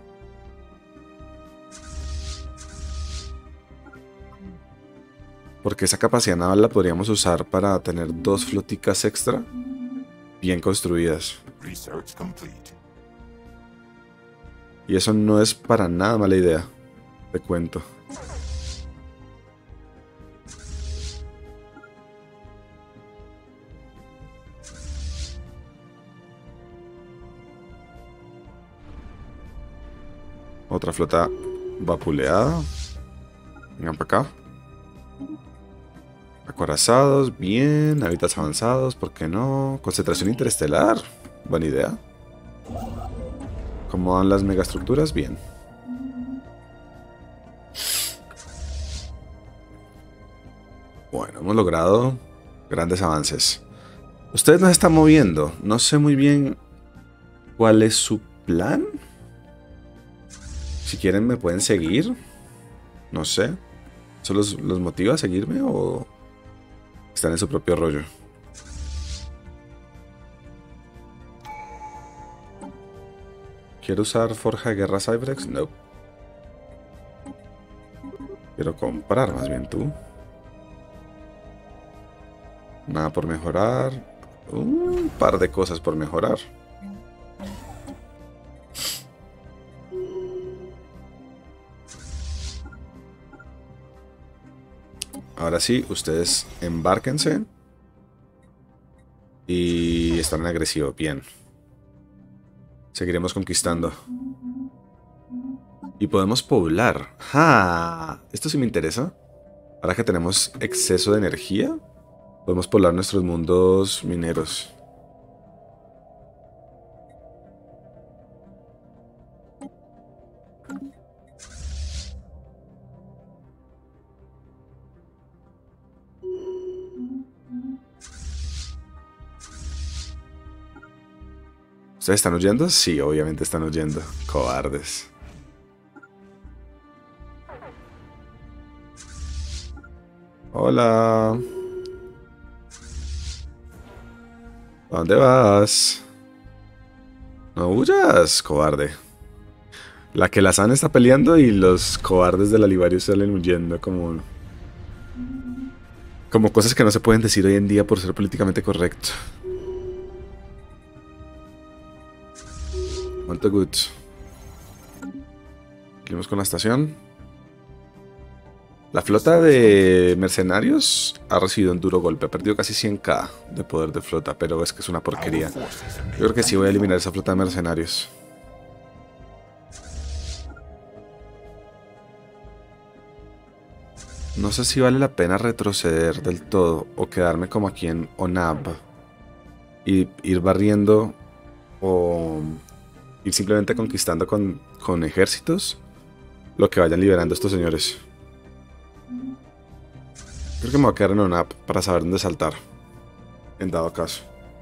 Porque esa capacidad naval la podríamos usar para tener dos floticas extra bien construidas. Research complete. Y eso no es para nada mala idea, te cuento. Otra flota vapuleada. Vengan para acá. Acorazados, bien. Hábitats avanzados, ¿por qué no? Concentración interestelar, buena idea. ¿Cómo van las megaestructuras? Bien. Bueno, hemos logrado grandes avances. Ustedes nos están moviendo. No sé muy bien cuál es su plan. Si quieren me pueden seguir. No sé. ¿Eso los, los motiva a seguirme o están en su propio rollo? ¿Quiero usar Forja de Guerra Cybrex? No. Quiero comprar más bien tú. Nada por mejorar. Un par de cosas por mejorar. Ahora sí, ustedes embárquense. Y están en agresivo. Bien. Seguiremos conquistando. Y podemos poblar. ¡Ja! Esto sí me interesa. Ahora que tenemos exceso de energía, podemos poblar nuestros mundos mineros. ¿Ustedes están huyendo? Sí, obviamente están huyendo. Cobardes. Hola. ¿A dónde vas? No huyas, cobarde. La que la San está peleando y los cobardes de la Livario salen huyendo como... Como cosas que no se pueden decir hoy en día por ser políticamente correcto. Molto good. Seguimos con la estación. La flota de mercenarios ha recibido un duro golpe. Ha perdido casi cien K de poder de flota, pero es que es una porquería. Yo creo que sí voy a eliminar esa flota de mercenarios. No sé si vale la pena retroceder del todo o quedarme como aquí en Onab y ir barriendo o ir simplemente conquistando con, con ejércitos lo que vayan liberando estos señores. Creo que me voy a quedar en Onab para saber dónde saltar, en dado caso.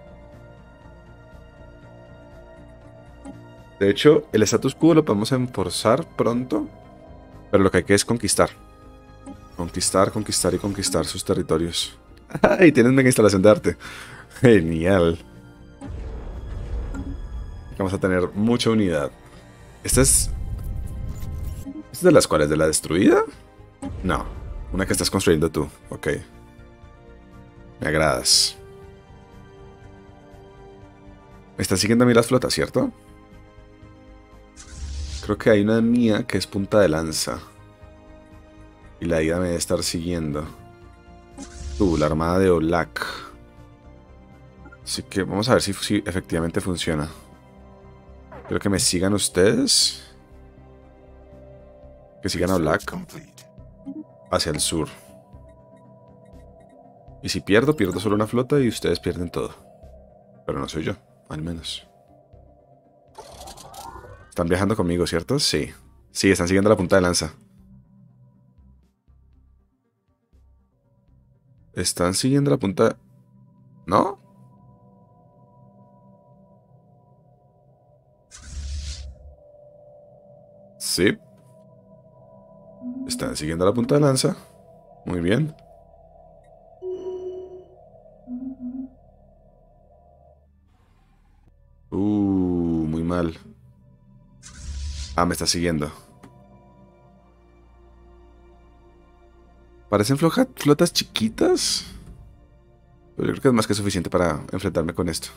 De hecho, el status quo lo podemos enforzar pronto, pero lo que hay que es conquistar. Conquistar, conquistar y conquistar sus territorios. ¡Ay! Tienes mega instalación de arte. Genial. Vamos a tener mucha unidad. ¿Esta es... ¿Esta es de las cuales? ¿De la destruida? No. Una que estás construyendo tú. Ok. Me agradas. Me están siguiendo a mí las flotas, ¿cierto? Creo que hay una mía que es punta de lanza. Y la ida me debe estar siguiendo. Tú, la armada de Olak. Así que vamos a ver si, si efectivamente funciona. Quiero que me sigan ustedes. Que sigan a Olak. Hacia el sur. Y si pierdo, pierdo solo una flota y ustedes pierden todo. Pero no soy yo, al menos. Están viajando conmigo, ¿cierto? Sí. Sí, están siguiendo la punta de lanza. Están siguiendo la punta... ¿No? Sí. Están siguiendo la punta de lanza. Muy bien. Uh, muy mal. Ah, me está siguiendo. Parecen floja, flotas chiquitas. Pero yo creo que es más que suficiente para enfrentarme con esto.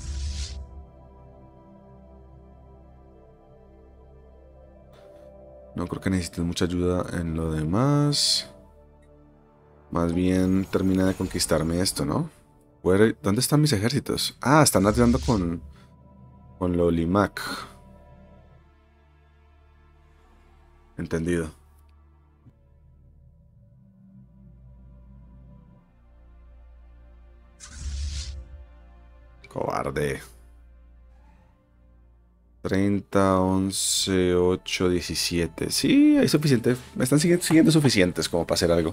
No creo que necesiten mucha ayuda en lo demás. Más bien termina de conquistarme esto, ¿no? ¿Dónde están mis ejércitos? Ah, están ayudando con... Con lo Limac. Entendido. Cobarde. treinta, once, ocho, diecisiete. Sí, hay suficiente. Me están siguiendo, siguiendo suficientes como para hacer algo.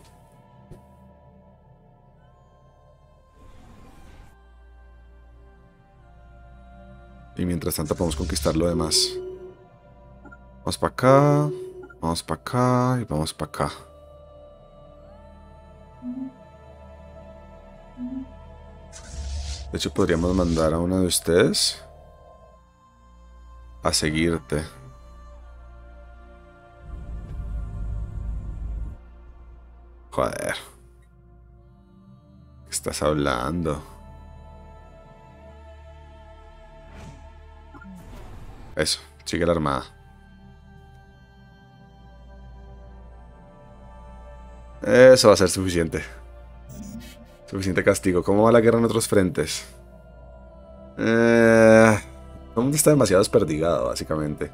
Y mientras tanto podemos conquistar lo demás. Vamos para acá. Vamos para acá. Y vamos para acá. De hecho, podríamos mandar a uno de ustedes a seguirte. Joder. ¿Qué estás hablando? Eso, sigue la armada. Eso va a ser suficiente. Suficiente castigo. ¿Cómo va la guerra en otros frentes? Eh, el mundo está demasiado desperdigado, básicamente.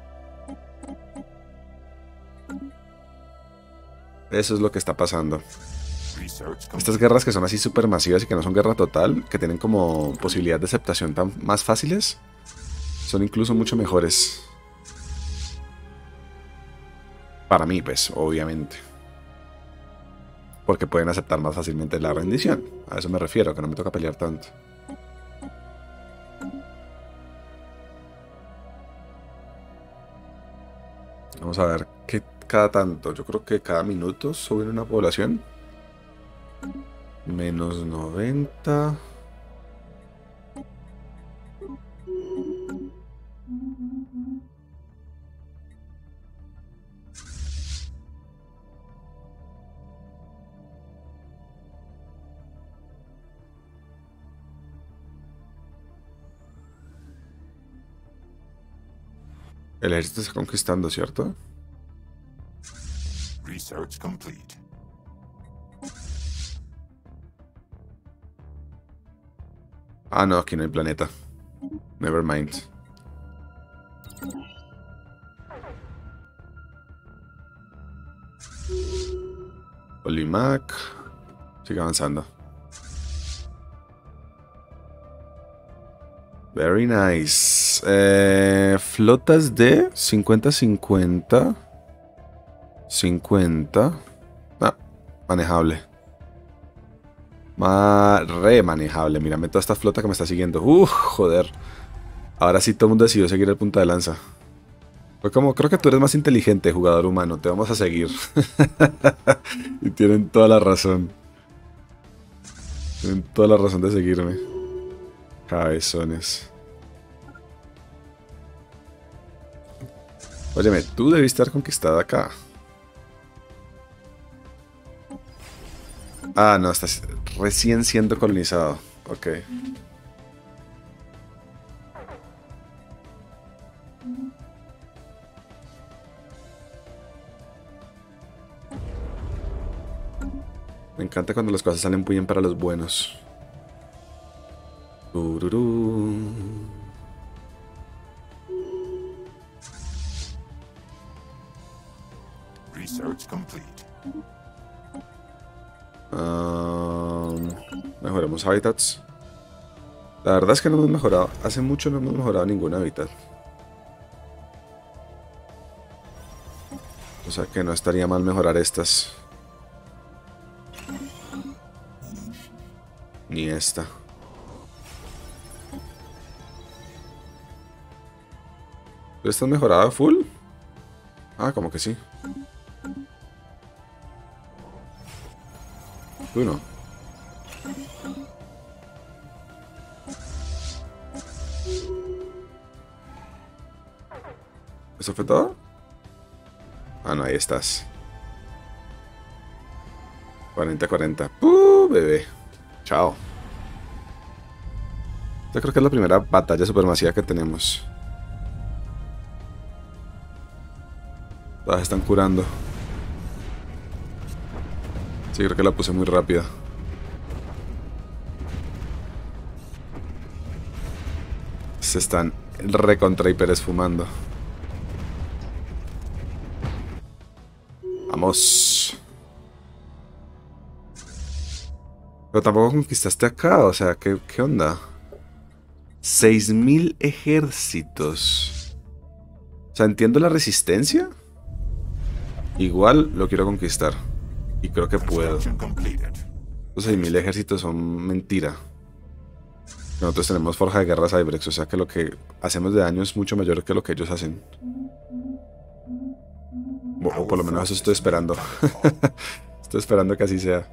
Eso es lo que está pasando. Estas guerras que son así súper masivas y que no son guerra total, que tienen como posibilidad de aceptación tan más fáciles, son incluso mucho mejores. Para mí, pues, obviamente. Porque pueden aceptar más fácilmente la rendición. A eso me refiero, que no me toca pelear tanto. Vamos a ver qué cada tanto. Yo creo que cada minuto suben una población. Menos noventa. El ejército está conquistando, ¿cierto? Research complete. Ah, no, aquí no hay planeta. Never mind. Olimac. Sigue avanzando. Very nice. Eh, flotas de cincuenta cincuenta. cincuenta. Ah, manejable. Ma re manejable. Mírame toda esta flota que me está siguiendo. Uf, joder. Ahora sí todo el mundo decidió seguir el punta de lanza. Fue como, creo que tú eres más inteligente, jugador humano. Te vamos a seguir. Y tienen toda la razón. Tienen toda la razón de seguirme. Cabezones. Óyeme, tú debiste estar conquistada acá. Ah, no, estás recién siendo colonizado. Ok. Me encanta cuando las cosas salen muy bien para los buenos. Tururú. Research complete. Um, mejoremos hábitats. La verdad es que no hemos mejorado. Hace mucho no hemos mejorado ningún hábitat. O sea que no estaría mal mejorar estas. Ni esta. ¿Tú estás mejorado full? Ah, como que sí. Tú no. ¿Eso fue todo? Ah, no, ahí estás. cuarenta cuarenta. ¡Uh, bebé! Chao. Yo creo que es la primera batalla supermasiva que tenemos. Todas están curando. Sí, creo que la puse muy rápida. Se están recontra hiper esfumando. Vamos. Pero tampoco conquistaste acá, o sea, ¿qué, qué onda? seis mil ejércitos. O sea, entiendo la resistencia. Igual lo quiero conquistar. Y creo que puedo. Los seis mil ejércitos son mentira. Nosotros tenemos forja de guerra Cybrex, o sea que lo que hacemos de daño es mucho mayor que lo que ellos hacen. O por lo menos eso estoy esperando. Estoy esperando que así sea.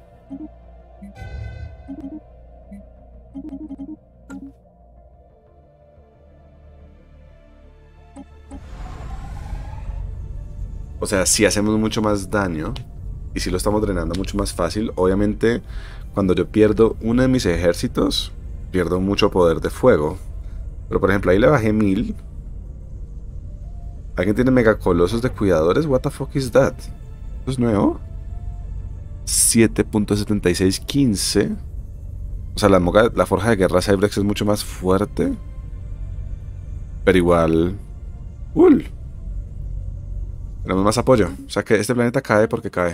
O sea, si hacemos mucho más daño y si lo estamos drenando mucho más fácil, obviamente cuando yo pierdo uno de mis ejércitos, pierdo mucho poder de fuego. Pero por ejemplo, ahí le bajé mil. ¿Alguien tiene megacolosos de cuidadores? What the fuck is that? ¿Eso es nuevo? siete punto setenta y seis quince. O sea, la, moga, la forja de guerra Cybrex es mucho más fuerte. Pero igual... ¡Cool! Tenemos más apoyo. O sea que este planeta cae porque cae.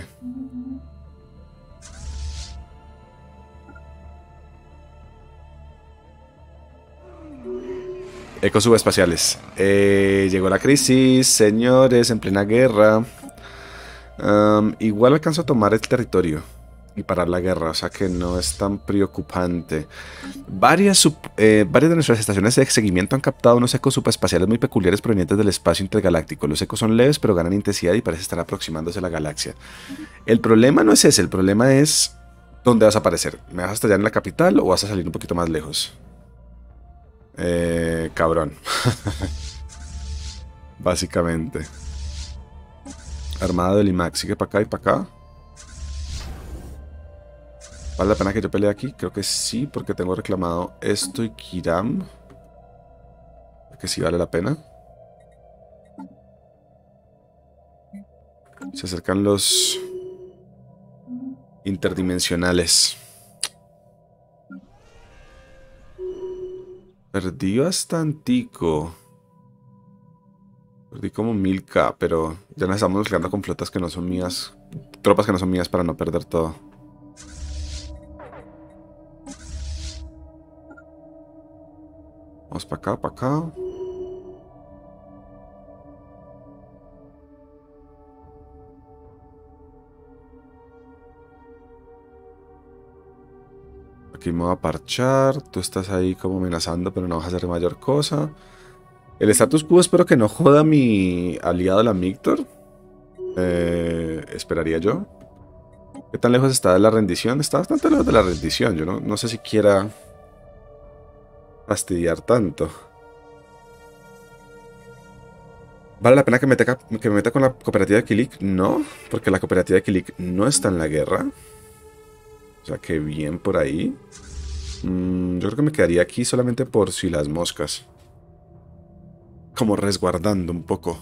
Ecos subespaciales. Eh, llegó la crisis, señores, en plena guerra. Um, igual alcanzo a tomar el territorio y parar la guerra, o sea que no es tan preocupante. Varias, sub, eh, varias de nuestras estaciones de seguimiento han captado unos ecos subespaciales muy peculiares provenientes del espacio intergaláctico. Los ecos son leves pero ganan intensidad y parece estar aproximándose a la galaxia. El problema no es ese, el problema es dónde vas a aparecer. ¿Me vas a estallar en la capital o vas a salir un poquito más lejos? Eh, cabrón. Básicamente. Armada del I M A X, sigue para acá y para acá. ¿Vale la pena que yo pelee aquí? Creo que sí, porque tengo reclamado esto y Kiram. Que sí vale la pena. Se acercan los interdimensionales. Perdí bastantico. Perdí como mil K, pero ya nos estamos mezclando con flotas que no son mías. Tropas que no son mías para no perder todo. Vamos para acá, para acá. Aquí me voy a parchar. Tú estás ahí como amenazando, pero no vas a hacer mayor cosa. El status quo espero que no joda a mi aliado, la Mictor. Eh, esperaría yo. ¿Qué tan lejos está de la rendición? Está bastante lejos de la rendición. Yo no, no sé si quiera fastidiar tanto. ¿Vale la pena que me, meta, que me meta con la cooperativa de Kilik? No, porque la cooperativa de Kilik no está en la guerra. O sea, que bien por ahí. Mm, yo creo que me quedaría aquí solamente por si las moscas. Como resguardando un poco.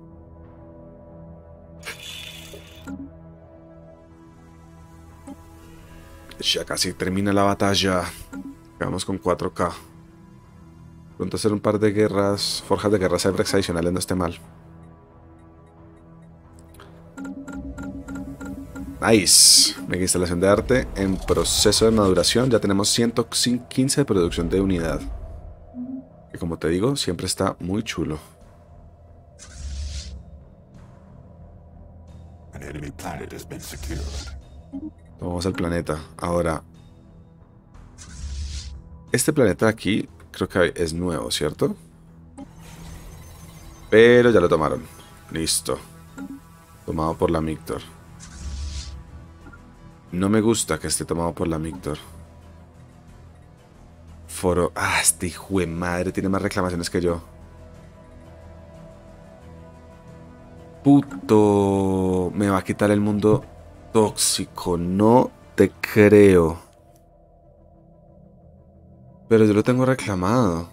Ya casi termina la batalla. Vamos con cuatro K. Pronto hacer un par de guerras, forjas de guerra Cyberx adicionales no esté mal. Nice. Mega instalación de arte en proceso de maduración. Ya tenemos ciento quince de producción de unidad. Que como te digo, siempre está muy chulo. An enemy planet has been secured. Vamos al planeta. Ahora, este planeta de aquí creo que es nuevo, ¿cierto? Pero ya lo tomaron. Listo. Tomado por la Mictor. No me gusta que esté tomado por la Mictor. Foro... Ah, este hijo de madre tiene más reclamaciones que yo. Puto... Me va a quitar el mundo tóxico. No te creo. Pero yo lo tengo reclamado.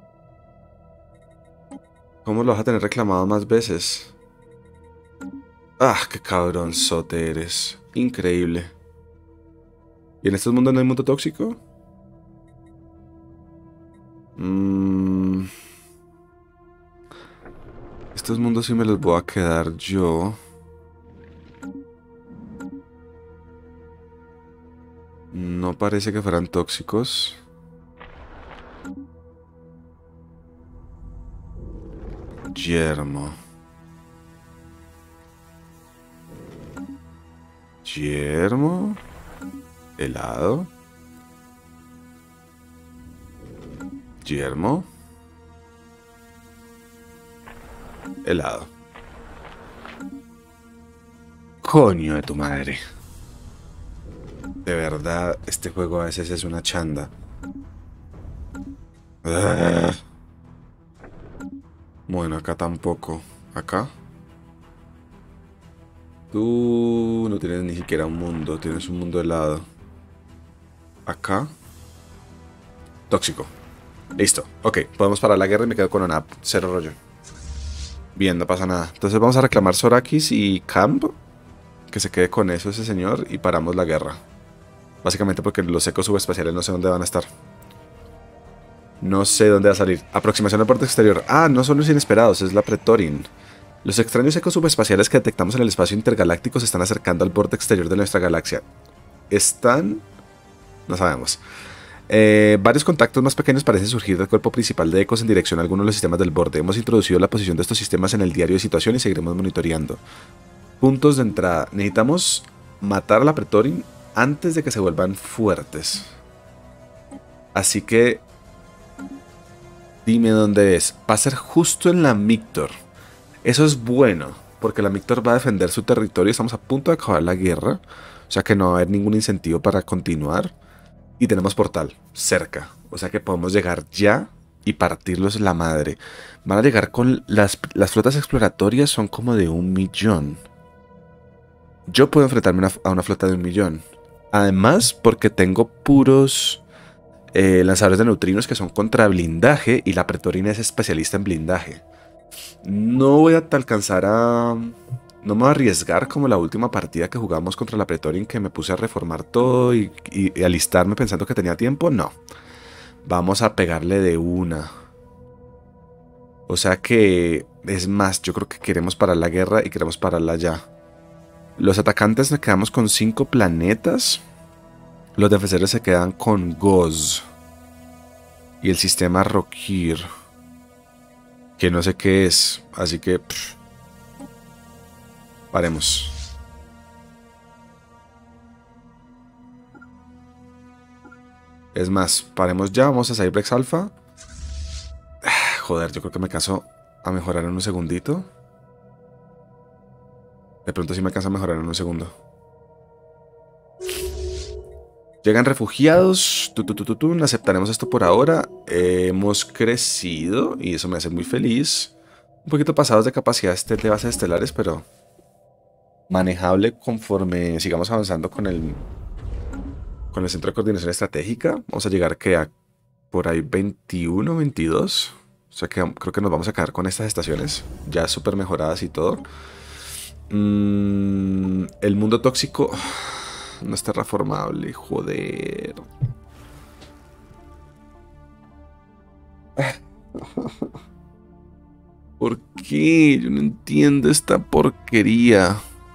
¿Cómo lo vas a tener reclamado más veces? Ah, qué cabronzote eres. Increíble. ¿Y en este mundo no hay mundo tóxico? Mm. Estos mundos sí me los voy a quedar yo. No parece que fueran tóxicos. Yermo. Yermo. Helado. Yermo. Helado. Coño de tu madre. De verdad, este juego a veces es una chanda. Ugh. Bueno, acá tampoco. Acá. Tú no tienes ni siquiera un mundo. Tienes un mundo helado. Acá. Tóxico. Listo. Ok, podemos parar la guerra y me quedo con Onap. Cero rollo. Bien, no pasa nada. Entonces vamos a reclamar Sorakis y Camp. Que se quede con eso ese señor y paramos la guerra. Básicamente porque los ecos subespaciales no sé dónde van a estar. No sé dónde va a salir. Aproximación al puerto exterior. Ah, no son los inesperados, es la Pretorin. Los extraños ecos subespaciales que detectamos en el espacio intergaláctico se están acercando al borde exterior de nuestra galaxia. ¿Están? No sabemos. Eh, varios contactos más pequeños parecen surgir del cuerpo principal de ecos en dirección a algunos de los sistemas del borde. Hemos introducido la posición de estos sistemas en el diario de situación y seguiremos monitoreando. Puntos de entrada. Necesitamos matar a la Pretorin antes de que se vuelvan fuertes. Así que... Dime dónde es. Va a ser justo en la Mictor. Eso es bueno, porque la Mictor va a defender su territorio. Estamos a punto de acabar la guerra. O sea que no va a haber ningún incentivo para continuar. Y tenemos portal cerca. O sea que podemos llegar ya y partirlos la madre. Van a llegar con... Las, las flotas exploratorias son como de un millón. Yo puedo enfrentarme una, a una flota de un millón. Además, porque tengo puros... Eh, lanzadores de neutrinos que son contra blindaje y la Pretorina es especialista en blindaje. No voy a alcanzar a... No me voy a arriesgar como la última partida que jugamos contra la Pretorin, que me puse a reformar todo y, y, y alistarme pensando que tenía tiempo. No. Vamos a pegarle de una. O sea que... Es más, yo creo que queremos parar la guerra y queremos pararla ya. Los atacantes nos quedamos con cinco planetas. Los defensores se quedan con Goz. Y el sistema Rokir. Que no sé qué es. Así que... Pff, paremos. Es más, paremos ya. Vamos a Cyberx Alpha. Ah, joder, yo creo que me caso a mejorar en un segundito. De pronto sí me cansa a mejorar en un segundo. Llegan refugiados, tu, tu, tu, tu, tu. Aceptaremos esto por ahora. Eh, hemos crecido y eso me hace muy feliz. Un poquito pasados de capacidad este de bases estelares, pero manejable conforme sigamos avanzando con el con el Centro de Coordinación Estratégica. Vamos a llegar que a por ahí veintiuno, veintidós. O sea que creo que nos vamos a quedar con estas estaciones ya súper mejoradas y todo. Mm, el mundo tóxico no está reformable, joder. ¿Por qué? Yo no entiendo esta porquería.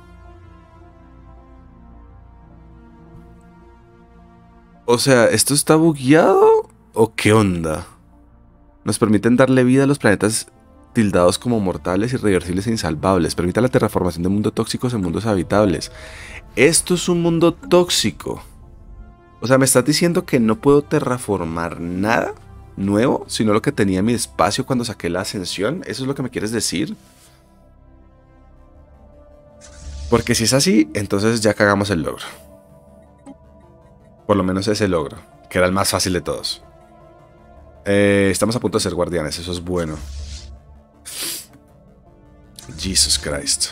O sea, ¿esto está bugueado o qué onda? Nos permiten darle vida a los planetas tildados como mortales, irreversibles e insalvables. Permite la terraformación de mundos tóxicos en mundos habitables. Esto es un mundo tóxico. O sea, ¿me estás diciendo que no puedo terraformar nada nuevo, sino lo que tenía en mi espacio cuando saqué la ascensión? ¿Eso es lo que me quieres decir? Porque si es así, entonces ya cagamos el logro. Por lo menos ese logro, que era el más fácil de todos. Eh, estamos a punto de ser guardianes, eso es bueno. Jesus Christ.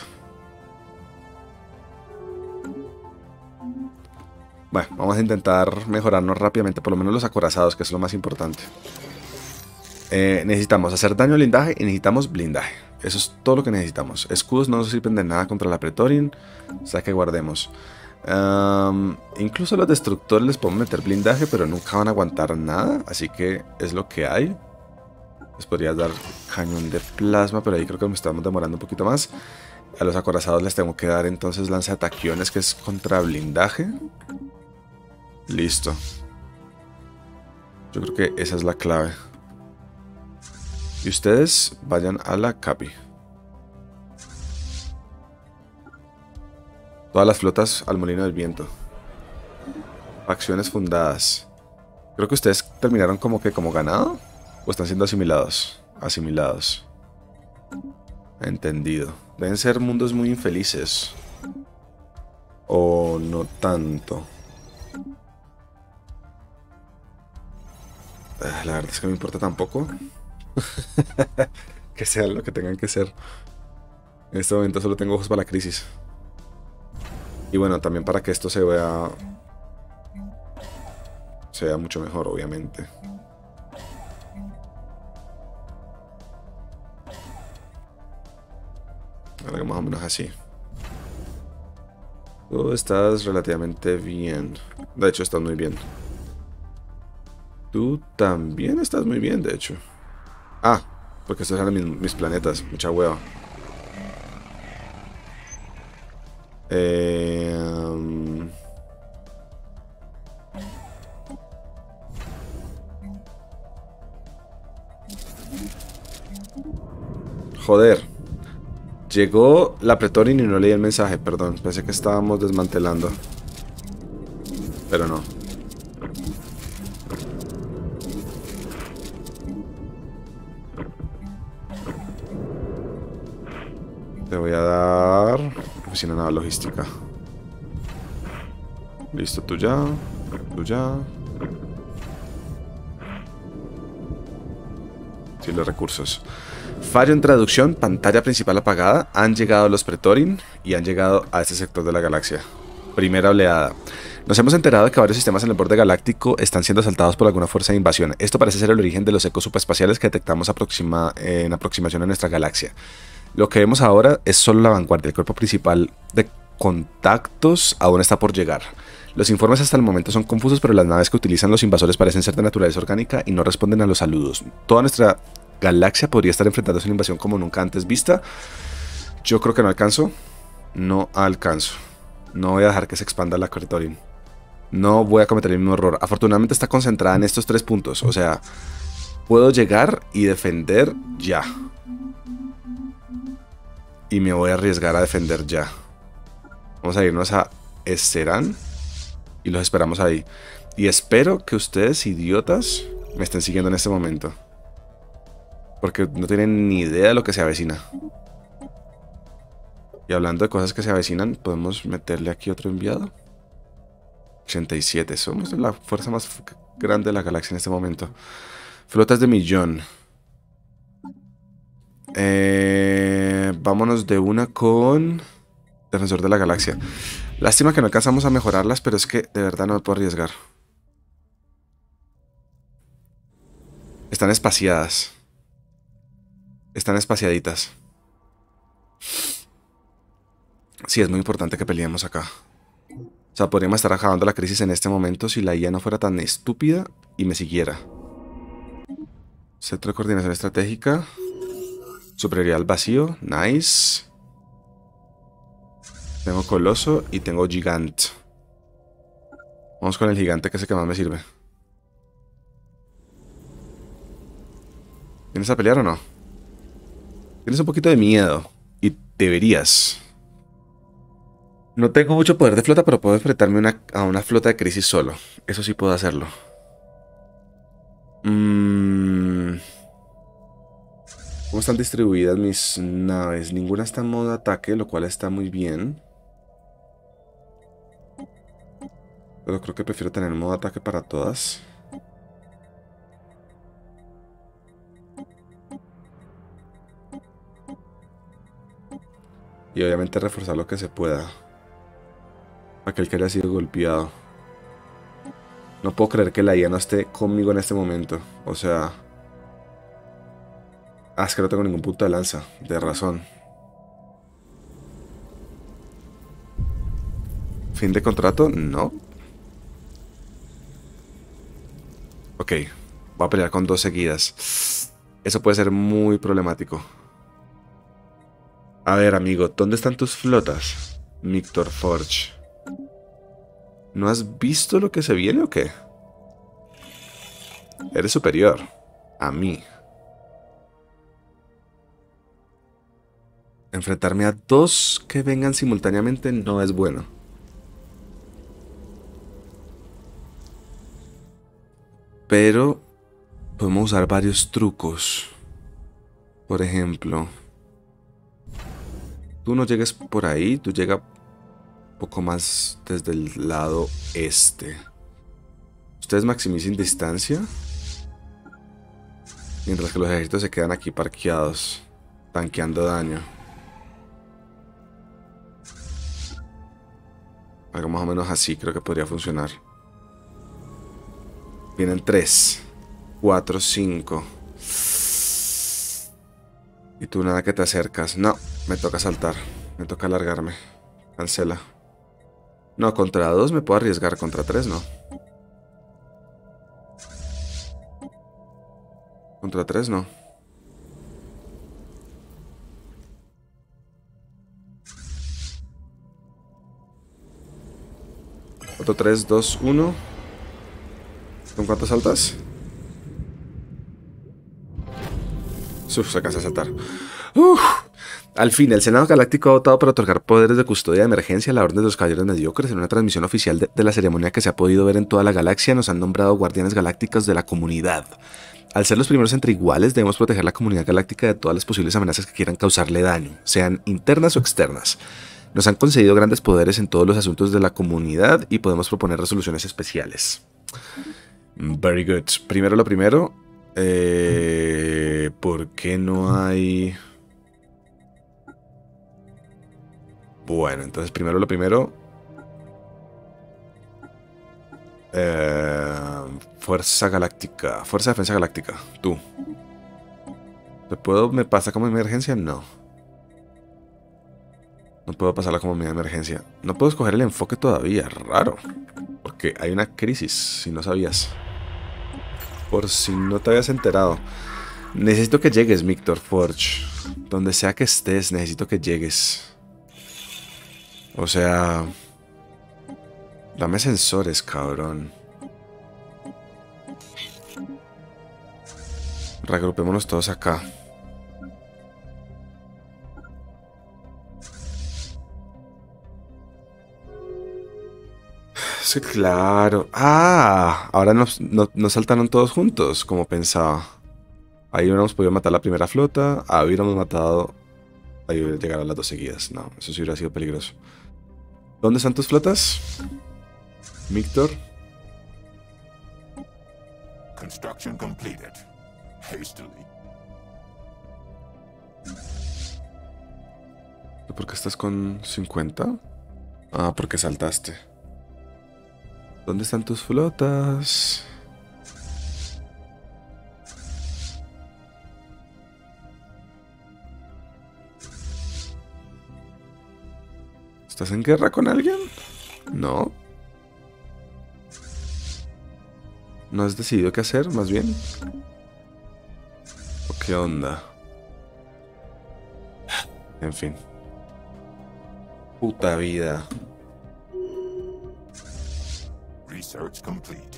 Bueno, vamos a intentar mejorarnos rápidamente, por lo menos los acorazados, que es lo más importante. Eh, necesitamos hacer daño al blindaje y necesitamos blindaje. Eso es todo lo que necesitamos. Escudos no nos sirven de nada contra la Praetorian, o sea que guardemos. Um, incluso a los destructores les podemos meter blindaje, pero nunca van a aguantar nada, así que es lo que hay. Les podría dar cañón de plasma, pero ahí creo que me estamos demorando un poquito más. A los acorazados les tengo que dar entonces lanzataquiones, que es contra blindaje. Listo. Yo creo que esa es la clave. Y ustedes vayan a la Capi. Todas las flotas al molino del viento. Facciones fundadas. Creo que ustedes terminaron como que como ganado. ¿O están siendo asimilados? Asimilados. Entendido. Deben ser mundos muy infelices. O no tanto. La verdad es que no me importa tampoco. Que sean lo que tengan que ser. En este momento solo tengo ojos para la crisis. Y bueno, también para que esto se vea se vea mucho mejor, obviamente. Algo más o menos así. Tú estás relativamente bien. De hecho, estás muy bien. Tú también estás muy bien, de hecho. Ah, porque estos eran mis, mis planetas. Mucha hueva. Eh, um... Joder. Llegó la Praetorian y no leí el mensaje, perdón. Pensé que estábamos desmantelando. Pero no. Te voy a dar oficina naval logística. Listo, tú ya. Tú ya. Sí, los recursos. Fallo en traducción, pantalla principal apagada. Han llegado los Praetorian y han llegado a este sector de la galaxia. Primera oleada. Nos hemos enterado de que varios sistemas en el borde galáctico están siendo asaltados por alguna fuerza de invasión. Esto parece ser el origen de los ecos subespaciales que detectamos aproxima, eh, en aproximación a nuestra galaxia. Lo que vemos ahora es solo la vanguardia. El cuerpo principal de contactos aún está por llegar. Los informes hasta el momento son confusos, pero las naves que utilizan los invasores parecen ser de naturaleza orgánica y no responden a los saludos. Toda nuestra galaxia podría estar enfrentándose a una invasión como nunca antes vista. Yo creo que no alcanzo. No alcanzo. No voy a dejar que se expanda la Praetorian. No voy a cometer el mismo error. Afortunadamente está concentrada en estos tres puntos. O sea, puedo llegar y defender ya. Y me voy a arriesgar a defender ya. Vamos a irnos a Esteran. Y los esperamos ahí. Y espero que ustedes, idiotas, me estén siguiendo en este momento. Porque no tienen ni idea de lo que se avecina. Y hablando de cosas que se avecinan, podemos meterle aquí otro enviado. ochenta y siete. Somos la fuerza más grande de la galaxia en este momento. Flotas de millón. Eh, vámonos de una con Defensor de la Galaxia. Lástima que no alcanzamos a mejorarlas, pero es que de verdad no me puedo arriesgar. Están espaciadas. Están espaciaditas. Sí, es muy importante que peleemos acá. O sea, podríamos estar acabando la crisis en este momento si la I A no fuera tan estúpida y me siguiera. Centro de coordinación estratégica. Superioridad al vacío. Nice. Tengo coloso y tengo gigante. Vamos con el gigante, que es el que más me sirve. ¿Vienes a pelear o no? Tienes un poquito de miedo. Y deberías. No tengo mucho poder de flota, pero puedo enfrentarme una, a una flota de crisis solo. Eso sí puedo hacerlo. Mm. ¿Cómo están distribuidas mis naves? Ninguna está en modo ataque, lo cual está muy bien. Pero creo que prefiero tener modo ataque para todas. Y obviamente reforzar lo que se pueda. Aquel que haya sido golpeado. No puedo creer que la I A no esté conmigo en este momento. O sea... Ah, es que no tengo ningún punto de lanza. De razón. ¿Fin de contrato? No. Ok. Voy a pelear con dos seguidas. Eso puede ser muy problemático. A ver, amigo. ¿Dónde están tus flotas? Mictor Forge. ¿No has visto lo que se viene o qué? Eres superior a mí. Enfrentarme a dos que vengan simultáneamente no es bueno. Pero podemos usar varios trucos. Por ejemplo, tú no llegues por ahí, tú llegas un poco más desde el lado este. Ustedes maximicen distancia, mientras que los ejércitos se quedan aquí parqueados, tanqueando daño. Algo más o menos así creo que podría funcionar. Vienen tres, cuatro, cinco. Y tú nada que te acercas. No, me toca saltar. Me toca alargarme. Cancela. No, contra dos me puedo arriesgar. Contra tres no. Contra tres no. Otro tres, dos, uno. ¿Con cuánto saltas? Uf, se alcanza a saltar. Uf. Al fin, el Senado Galáctico ha votado para otorgar poderes de custodia de emergencia a la Orden de los Caballeros Mediocres. En una transmisión oficial de, de la ceremonia que se ha podido ver en toda la galaxia, nos han nombrado guardianes galácticos de la comunidad. Al ser los primeros entre iguales, debemos proteger la comunidad galáctica de todas las posibles amenazas que quieran causarle daño, sean internas o externas. Nos han concedido grandes poderes en todos los asuntos de la comunidad y podemos proponer resoluciones especiales. Very good. Primero lo primero. Eh, ¿Por qué no hay...? Bueno, entonces primero lo primero. Eh, Fuerza Galáctica. Fuerza de Defensa Galáctica. Tú. ¿Te puedo... ¿Me pasa como emergencia? No. No puedo pasarla como mi emergencia. No puedo escoger el enfoque todavía. Raro. Porque hay una crisis, si no sabías. Por si no te habías enterado. Necesito que llegues, Mictor Forge. Donde sea que estés, necesito que llegues. O sea... Dame sensores, cabrón. Reagrupémonos todos acá. Sí, claro. Ah, ahora nos, no, nos saltaron todos juntos, como pensaba. Ahí hubiéramos podido matar la primera flota. Ahí hubiéramos matado... Ahí hubiera llegado a las dos seguidas. No, eso sí hubiera sido peligroso. ¿Dónde están tus flotas? Mictor. Construction completed. Hastily. ¿Por qué estás con cincuenta? Ah, porque saltaste. ¿Dónde están tus flotas? ¿Estás en guerra con alguien? No. ¿No has decidido qué hacer, más bien? ¿O qué onda? En fin. Puta vida. Research complete.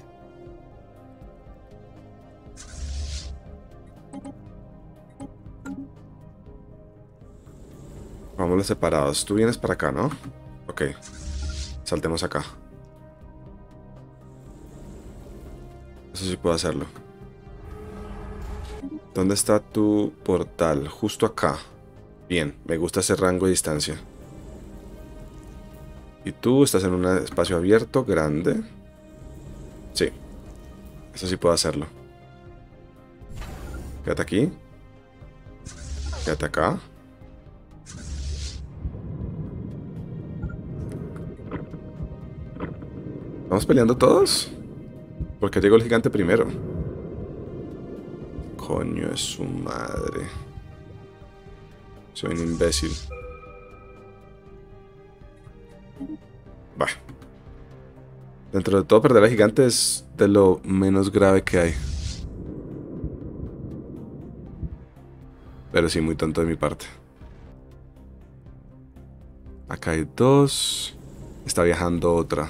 Vámonos separados. Tú vienes para acá, ¿no? Ok. Saltemos acá. Eso sí puedo hacerlo. ¿Dónde está tu portal? Justo acá. Bien, me gusta ese rango de distancia. ¿Y tú estás en un espacio abierto, grande? Sí. Eso sí puedo hacerlo. Quédate aquí. Quédate acá. ¿Estamos peleando todos? ¿Por qué llegó el gigante primero? Coño es su madre. Soy un imbécil. Bah. Dentro de todo, perder al gigante es de lo menos grave que hay. Pero sí, muy tonto de mi parte. Acá hay dos. Está viajando otra.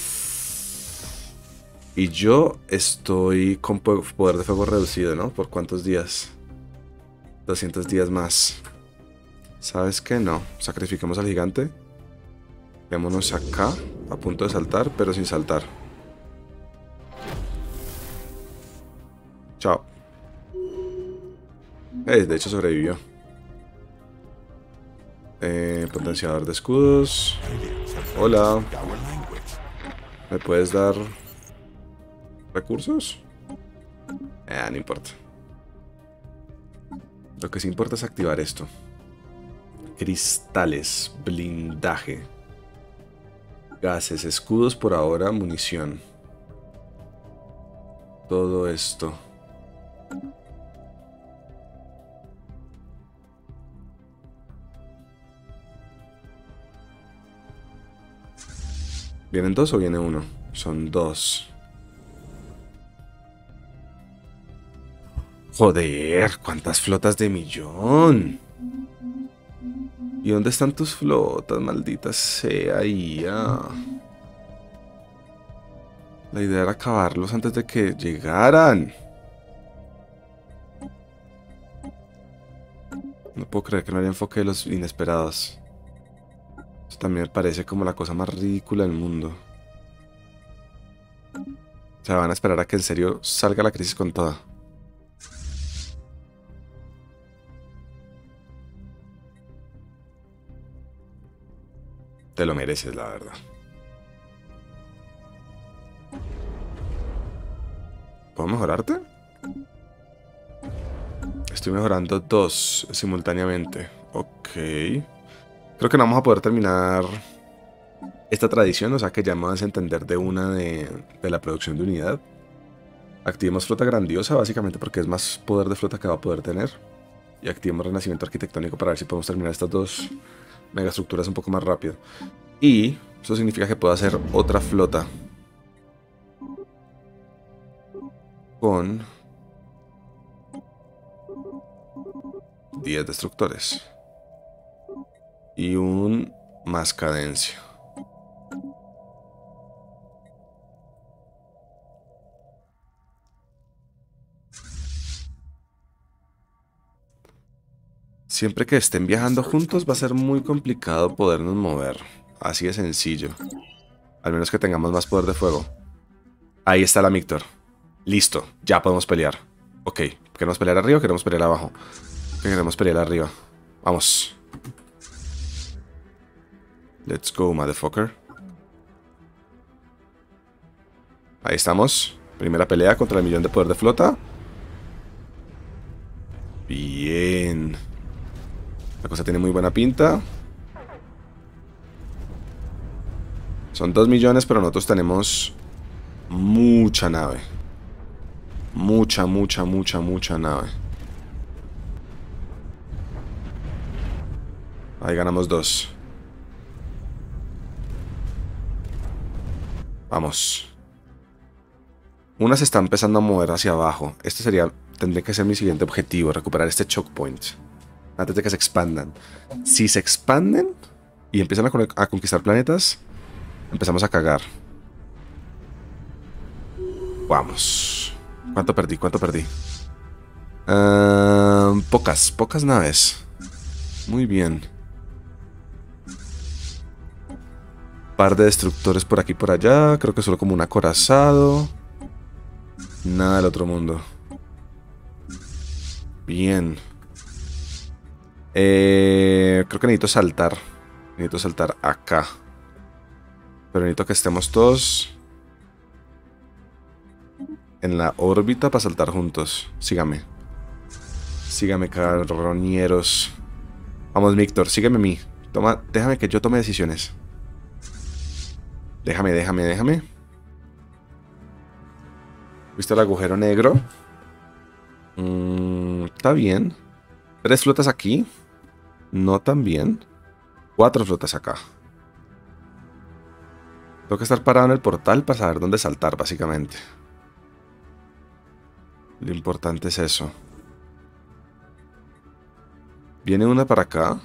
Y yo estoy con poder de fuego reducido, ¿no? ¿Por cuántos días? doscientos días más. ¿Sabes qué? No. Sacrifiquemos al gigante. Quedémonos acá, a punto de saltar, pero sin saltar. Chao. Eh, de hecho sobrevivió. Eh, potenciador de escudos. Hola. ¿Me puedes dar recursos? Eh, no importa. Lo que sí importa es activar esto. Cristales, blindaje. Gases, escudos por ahora, munición. Todo esto. ¿Vienen dos o viene uno? Son dos. Joder, cuántas flotas de millón. ¿Y dónde están tus flotas, malditas sea, I A? La idea era acabarlos antes de que llegaran. No puedo creer que no haya enfoque de los inesperados. Eso también me parece como la cosa más ridícula del mundo. O sea, van a esperar a que en serio salga la crisis con toda. Te lo mereces, la verdad. ¿Puedo mejorarte? Estoy mejorando dos simultáneamente. Ok. Creo que no vamos a poder terminar esta tradición, o sea que ya me vas a entender de una de, de la producción de unidad. Activemos flota grandiosa, básicamente porque es más poder de flota que va a poder tener. Y activemos renacimiento arquitectónico para ver si podemos terminar estas dos megaestructuras un poco más rápido. Y eso significa que puedo hacer otra flota con diez destructores y un más cadencia. Siempre que estén viajando juntos va a ser muy complicado podernos mover. Así de sencillo. Al menos que tengamos más poder de fuego. Ahí está la Mictor. Listo, ya podemos pelear. Ok, ¿queremos pelear arriba o queremos pelear abajo? Queremos pelear arriba. Vamos. Let's go, motherfucker. Ahí estamos. Primera pelea contra el millón de poder de flota. Bien. La cosa tiene muy buena pinta. Son dos millones, pero nosotros tenemos mucha nave. Mucha, mucha, mucha, mucha nave. Ahí ganamos dos. Vamos. Una se está empezando a mover hacia abajo. Este sería, tendría que ser mi siguiente objetivo, recuperar este choke point antes de que se expandan. Si se expanden y empiezan a, a conquistar planetas, empezamos a cagar. Vamos. ¿Cuánto perdí? ¿Cuánto perdí? Uh, pocas, pocas naves. Muy bien. Par de destructores por aquí y por allá. Creo que solo como un acorazado. Nada del otro mundo. Bien. Eh, creo que necesito saltar. Necesito saltar acá. Pero necesito que estemos todos en la órbita para saltar juntos. Sígame. Sígame, carroñeros. Vamos, Víctor, sígueme a mí. Toma, déjame que yo tome decisiones. Déjame, déjame, déjame. ¿Viste el agujero negro? Mm, está bien. Tres flotas aquí. No tan bien. Cuatro flotas acá. Tengo que estar parado en el portal para saber dónde saltar, básicamente. Lo importante es eso. Viene una para acá.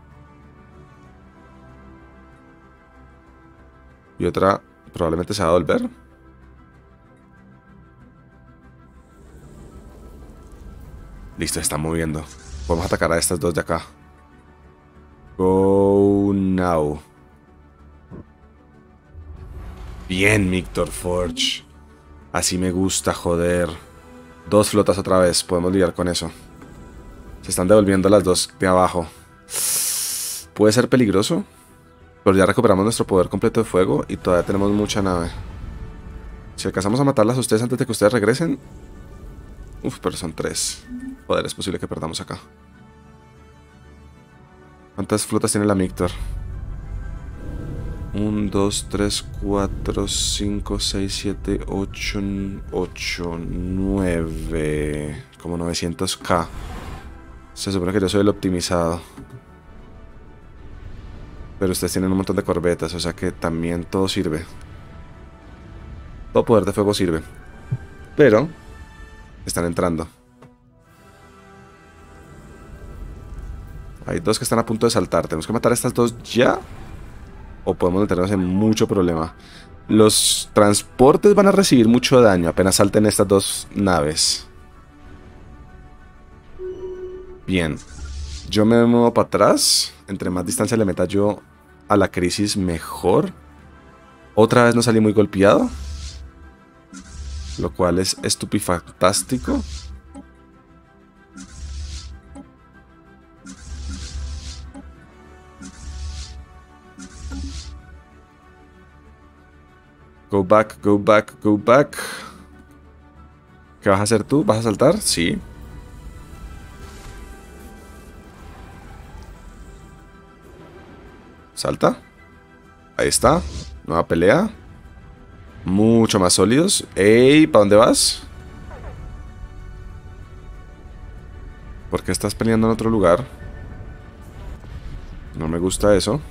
Y otra probablemente se va a volver. Listo, se está moviendo. Podemos atacar a estas dos de acá. Go now. Bien, Victor Forge. Así me gusta, joder. Dos flotas otra vez. Podemos lidiar con eso. Se están devolviendo las dos de abajo. Puede ser peligroso. Pero ya recuperamos nuestro poder completo de fuego. Y todavía tenemos mucha nave. Si alcanzamos a matarlas a ustedes antes de que ustedes regresen. Uf, pero son tres. Joder, es posible que perdamos acá. ¿Cuántas flotas tiene la Mictor? uno, dos, tres, cuatro, cinco, seis, siete, ocho, ocho, nueve. Como novecientos K. Se supone que yo soy el optimizado. Pero ustedes tienen un montón de corbetas, o sea que también todo sirve. Todo poder de fuego sirve. Pero están entrando. Hay dos que están a punto de saltar. Tenemos que matar a estas dos ya. O podemos meternos en mucho problema. Los transportes van a recibir mucho daño apenas salten estas dos naves. Bien. Yo me muevo para atrás. Entre más distancia le meta yo a la crisis, mejor. Otra vez no salí muy golpeado. Lo cual es estupefactástico. Go back, go back, go back. ¿Qué vas a hacer tú? ¿Vas a saltar? Sí. Salta. Ahí está. Nueva pelea. Mucho más sólidos. ¡Ey! ¿Para dónde vas? ¿Por qué estás peleando en otro lugar? No me gusta eso.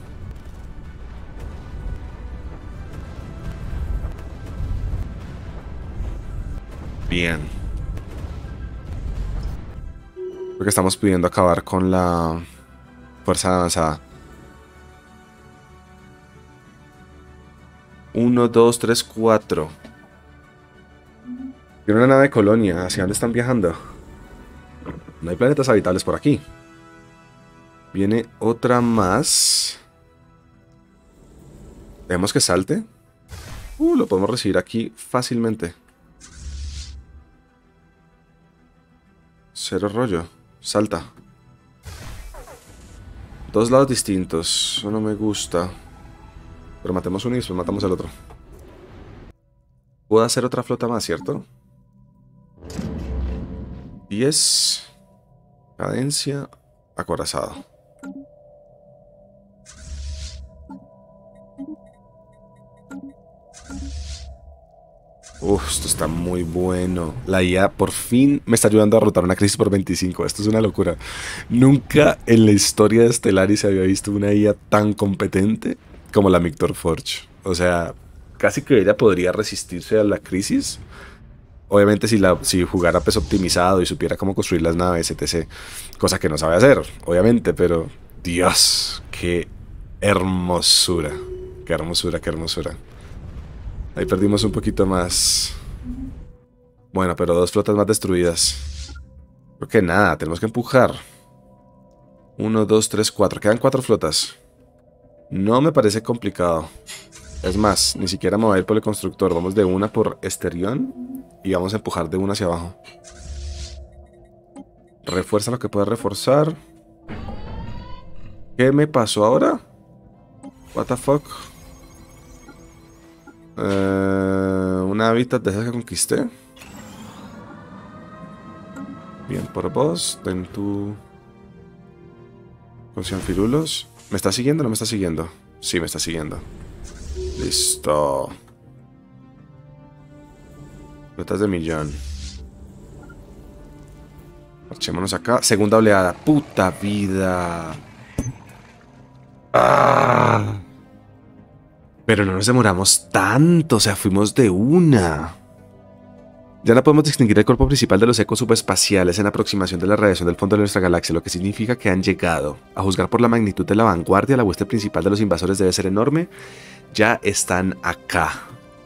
Bien. Porque estamos pudiendo acabar con la fuerza avanzada. Uno, dos, tres, cuatro. Tiene una nave de colonia. ¿Hacia dónde están viajando? No hay planetas habitables por aquí. Viene otra más. Dejemos que salte. Uh, lo podemos recibir aquí fácilmente. Cero rollo. Salta. Dos lados distintos. Eso no me gusta. Pero matemos uno y después matamos el otro. Puedo hacer otra flota más, ¿cierto? diez. Cadencia. Acorazado. Uf, esto está muy bueno. La I A por fin me está ayudando a rotar una crisis por veinticinco. Esto es una locura. Nunca en la historia de Stellaris se había visto una I A tan competente como la Victor Forge. O sea, casi que ella podría resistirse a la crisis. Obviamente si, la, si jugara peso optimizado y supiera cómo construir las naves, etcétera. Cosa que no sabe hacer, obviamente, pero... Dios, qué hermosura. Qué hermosura, qué hermosura. Ahí perdimos un poquito más. Bueno, pero dos flotas más destruidas. Creo que nada, tenemos que empujar. Uno, dos, tres, cuatro. Quedan cuatro flotas. No me parece complicado. Es más, ni siquiera me voy a ir por el constructor. Vamos de una por Esterión y vamos a empujar de una hacia abajo. Refuerza lo que pueda reforzar. ¿Qué me pasó ahora? What the fuck? Uh, un hábitat de esas que conquisté. Bien por vos. Ten tu... Con firulos. ¿Me está siguiendo o no me está siguiendo? Sí, me está siguiendo. Listo. Flotas de millón. Marchémonos acá. Segunda oleada. Puta vida. Ah. Pero no nos demoramos tanto, o sea, fuimos de una. Ya no podemos distinguir el cuerpo principal de los ecos subespaciales en aproximación de la radiación del fondo de nuestra galaxia, lo que significa que han llegado. A juzgar por la magnitud de la vanguardia, la hueste principal de los invasores debe ser enorme. Ya están acá.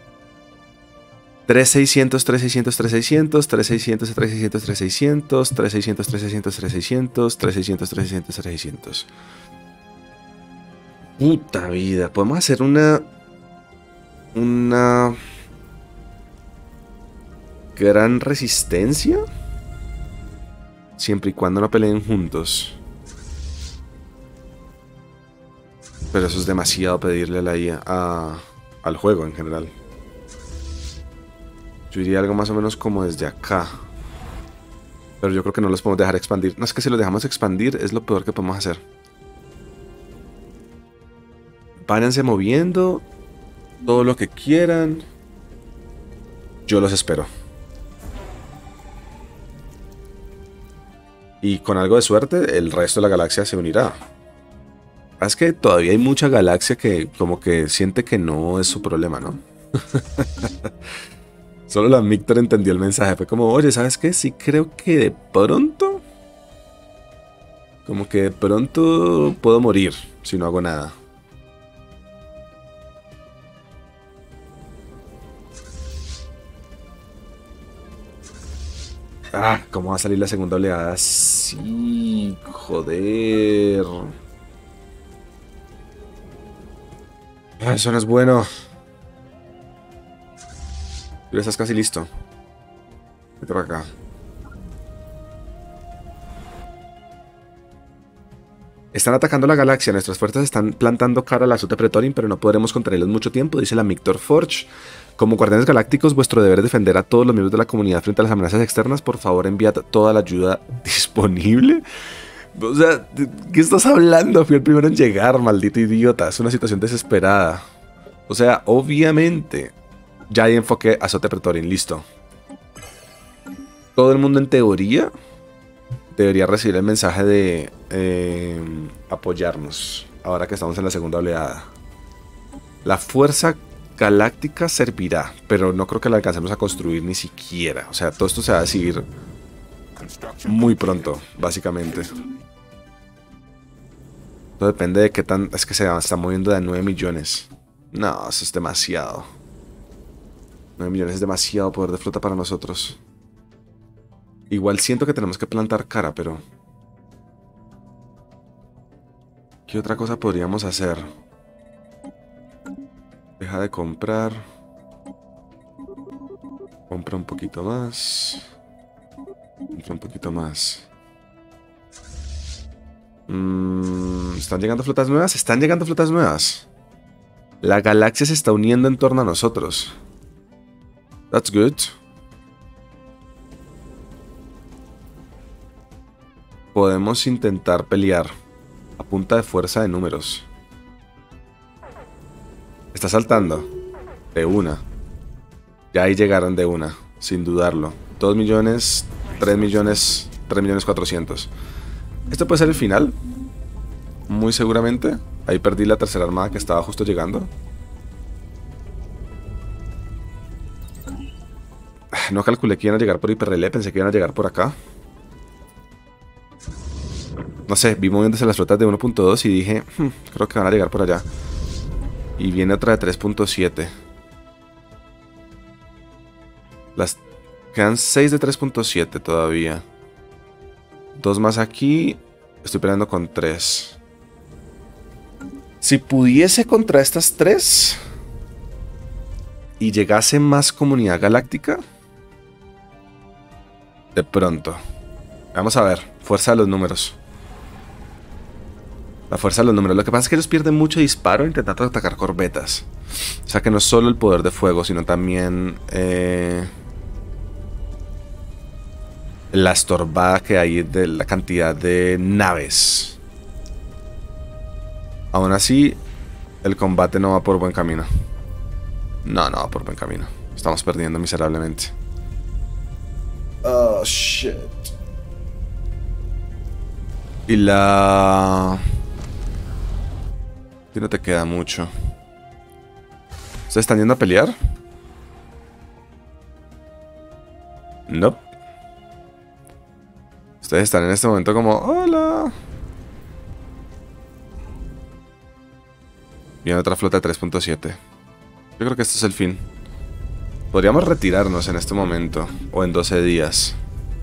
tres seiscientos, tres seiscientos, tres seiscientos, tres seiscientos, tres seiscientos, tres seiscientos, tres seiscientos, tres seiscientos, tres seiscientos, tres seiscientos, tres seiscientos, tres seiscientos. Puta vida, podemos hacer una... Una... Gran resistencia. Siempre y cuando no peleen juntos. Pero eso es demasiado pedirle a la I A, a, al juego en general. Yo diría algo más o menos como desde acá. Pero yo creo que no los podemos dejar expandir. No, es que si los dejamos expandir es lo peor que podemos hacer. Váyanse moviendo. Todo lo que quieran. Yo los espero. Y con algo de suerte, el resto de la galaxia se unirá. Es que todavía hay mucha galaxia que como que siente que no es su problema, ¿no? Solo la Mictor entendió el mensaje. Fue como, oye, ¿sabes qué? Sí creo que de pronto... Como que de pronto puedo morir si no hago nada. Ah, ¿cómo va a salir la segunda oleada? Sí, joder. Ah, eso no es bueno. Tú estás casi listo. Vete para acá. Están atacando la galaxia. Nuestras fuerzas están plantando cara al azote Praetorian, pero no podremos contenerlos mucho tiempo, dice la Victor Forge. Como guardianes galácticos, vuestro deber es defender a todos los miembros de la comunidad frente a las amenazas externas. Por favor, enviad toda la ayuda disponible. O sea, ¿qué estás hablando? Fui el primero en llegar, maldito idiota. Es una situación desesperada. O sea, obviamente, ya hay enfoque azote Praetorian, listo. Todo el mundo en teoría debería recibir el mensaje de eh, apoyarnos. Ahora que estamos en la segunda oleada. La fuerza galáctica servirá, pero no creo que la alcancemos a construir ni siquiera. O sea, todo esto se va a decidir muy pronto, básicamente. Todo depende de qué tan... Es que se está moviendo de nueve millones. No, eso es demasiado. nueve millones es demasiado poder de flota para nosotros. Igual siento que tenemos que plantar cara, pero... ¿Qué otra cosa podríamos hacer? Deja de comprar. Compra un poquito más. Compra un poquito más. Mm, ¿Están llegando flotas nuevas? Están llegando flotas nuevas. La galaxia se está uniendo en torno a nosotros. That's good. Podemos intentar pelear a punta de fuerza de números. Está saltando. De una. Ya ahí llegaron de una, sin dudarlo. dos millones, tres millones, tres millones cuatrocientos. Esto puede ser el final. Muy seguramente. Ahí perdí la tercera armada que estaba justo llegando. No calculé que iban a llegar por hiperrelé, pensé que iban a llegar por acá. No sé, vi moviéndose las flotas de uno punto dos y dije, hm, creo que van a llegar por allá. Y viene otra de tres punto siete. Las quedan seis de tres punto siete todavía. Dos más aquí. Estoy peleando con tres. Si pudiese contra estas tres y llegase más comunidad galáctica, de pronto. Vamos a ver, fuerza de los números. La fuerza de los números. Lo que pasa es que ellos pierden mucho disparo intentando atacar corbetas. O sea que no es solo el poder de fuego, sino también eh, la estorbada que hay de la cantidad de naves. Aún así, el combate no va por buen camino. No, no va por buen camino. Estamos perdiendo miserablemente. Oh, shit. Y la... Aquí no te queda mucho. ¿Ustedes están yendo a pelear? No. Ustedes están en este momento como... ¡Hola! Viene otra flota de tres punto siete. Yo creo que este es el fin. Podríamos retirarnos en este momento. O en doce días.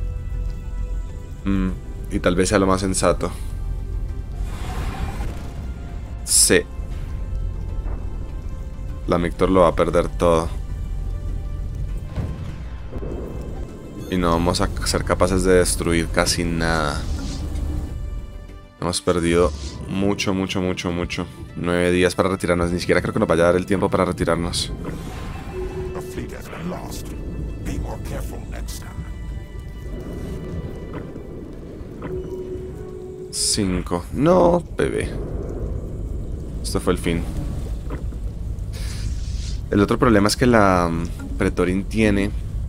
Mm, y tal vez sea lo más sensato. Sí. La Mictor lo va a perder todo. Y no vamos a ser capaces de destruir casi nada. Hemos perdido mucho, mucho, mucho, mucho. Nueve días para retirarnos. Ni siquiera creo que nos vaya a dar el tiempo para retirarnos. Cinco. No, bebé. Esto fue el fin. El otro problema es que la um, Pretorin tiene...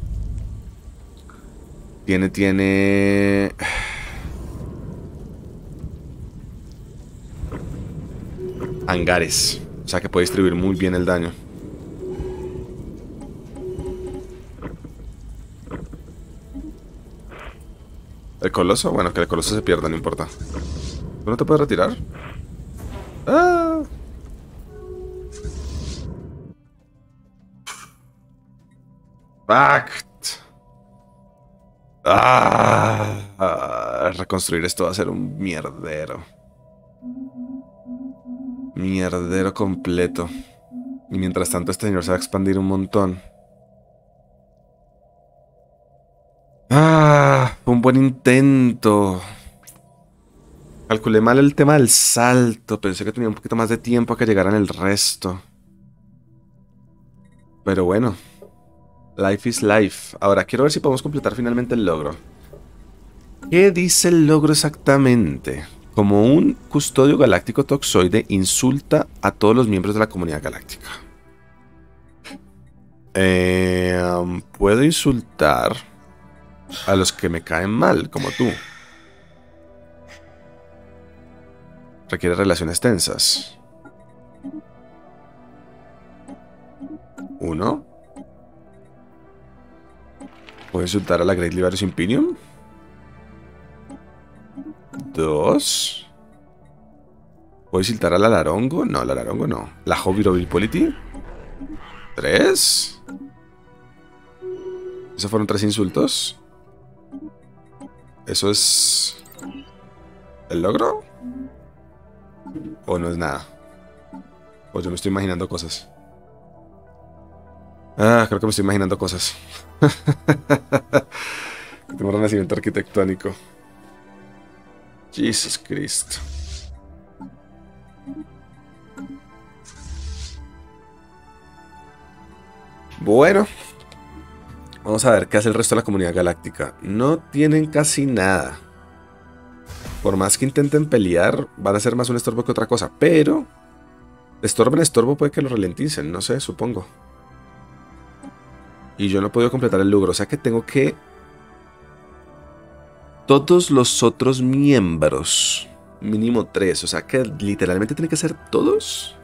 Tiene, tiene... hangares. O sea que puede distribuir muy bien el daño. ¿El coloso? Bueno, que el coloso se pierda, no importa. ¿Tú no te puedes retirar? ¡Ah! ¡Back! ¡Ah! Ah, reconstruir esto va a ser un mierdero. Mierdero completo. Y mientras tanto este señor se va a expandir un montón. ¡Ah! Fue un buen intento. Calculé mal el tema del salto. Pensé que tenía un poquito más de tiempo a que llegaran el resto. Pero bueno. Life is life. Ahora quiero ver si podemos completar finalmente el logro. ¿Qué dice el logro exactamente? Como un custodio galáctico toxoide insulta a todos los miembros de la comunidad galáctica. Eh, um, puedo insultar a los que me caen mal, como tú. Requiere relaciones tensas. Uno. ¿Puedo insultar a la Great Liberius Imperium? Dos. ¿Puedo insultar a la Larongo? No, la Larongo no. ¿La Hobbit Polity? Tres. ¿Esos fueron tres insultos? ¿Eso es el logro? ¿O no es nada? ¿O yo me estoy imaginando cosas? Ah, creo que me estoy imaginando cosas. Tengo un renacimiento arquitectónico. Jesus Christ. Bueno. Vamos a ver qué hace el resto de la comunidad galáctica. No tienen casi nada. Por más que intenten pelear, van a ser más un estorbo que otra cosa. Pero, estorbo en estorbo puede que lo ralenticen, no sé, supongo. Y yo no he podido completar el logro. O sea que tengo que... Todos los otros miembros. Mínimo tres. O sea que literalmente tiene que ser todos.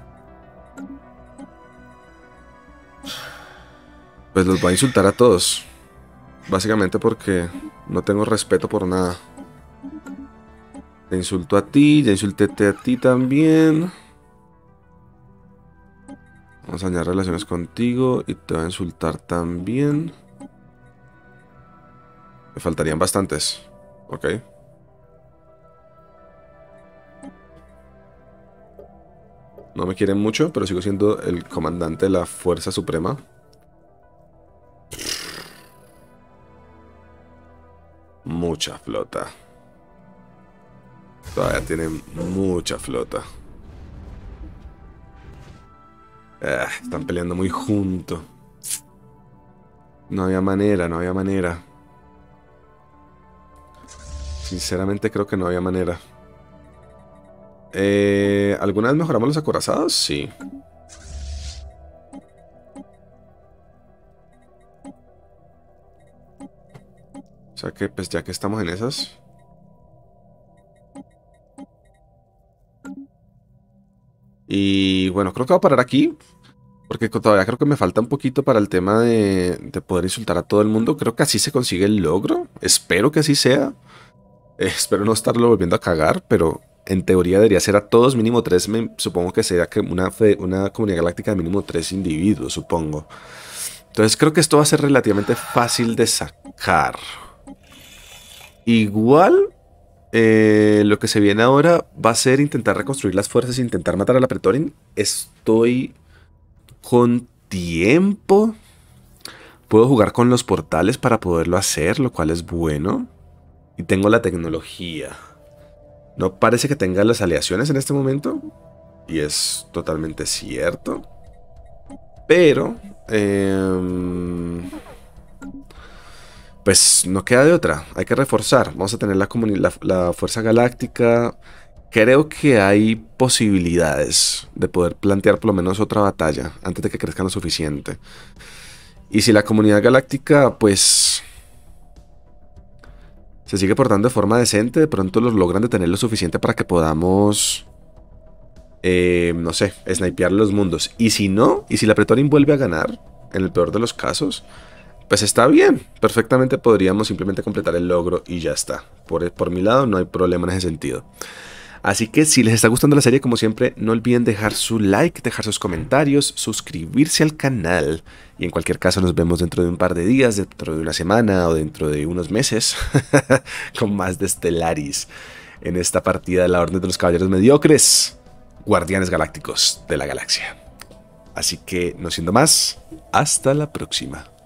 Pues los voy a insultar a todos. Básicamente porque no tengo respeto por nada. Te insulto a ti, ya insulté a ti también. Vamos a añadir relaciones contigo y te voy a insultar también. Me faltarían bastantes. Ok. No me quieren mucho, pero sigo siendo el comandante de la Fuerza Suprema. Mucha flota. Todavía tienen mucha flota. Ah, están peleando muy juntos. No había manera, no había manera. Sinceramente creo que no había manera. Eh, ¿Alguna vez mejoramos los acorazados? Sí. O sea que pues ya que estamos en esas... Y bueno, creo que voy a parar aquí. Porque todavía creo que me falta un poquito para el tema de, de poder insultar a todo el mundo. Creo que así se consigue el logro. Espero que así sea. Eh, espero no estarlo volviendo a cagar, pero en teoría debería ser a todos mínimo tres. Me, supongo que sería que una, fe, una comunidad galáctica de mínimo tres individuos, supongo. Entonces creo que esto va a ser relativamente fácil de sacar. Igual... Eh, lo que se viene ahora va a ser intentar reconstruir las fuerzas e intentar matar a la Praetorian. Estoy con tiempo. Puedo jugar con los portales para poderlo hacer, lo cual es bueno. Y tengo la tecnología. No parece que tenga las aleaciones en este momento. Y es totalmente cierto. Pero... Eh... Pues no queda de otra, hay que reforzar. Vamos a tener la, la, la Fuerza Galáctica. Creo que hay posibilidades de poder plantear por lo menos otra batalla antes de que crezcan lo suficiente. Y si la comunidad galáctica, pues... se sigue portando de forma decente, de pronto los logran detener lo suficiente para que podamos... Eh, no sé, snipear los mundos. Y si no, y si la Praetorian vuelve a ganar, en el peor de los casos... Pues está bien, perfectamente podríamos simplemente completar el logro y ya está. Por, por mi lado no hay problema en ese sentido. Así que si les está gustando la serie, como siempre, no olviden dejar su like, dejar sus comentarios, suscribirse al canal. Y en cualquier caso nos vemos dentro de un par de días, dentro de una semana o dentro de unos meses, con más de Stellaris en esta partida de la Orden de los Caballeros Mediocres, Guardianes Galácticos de la Galaxia. Así que, no siendo más, hasta la próxima.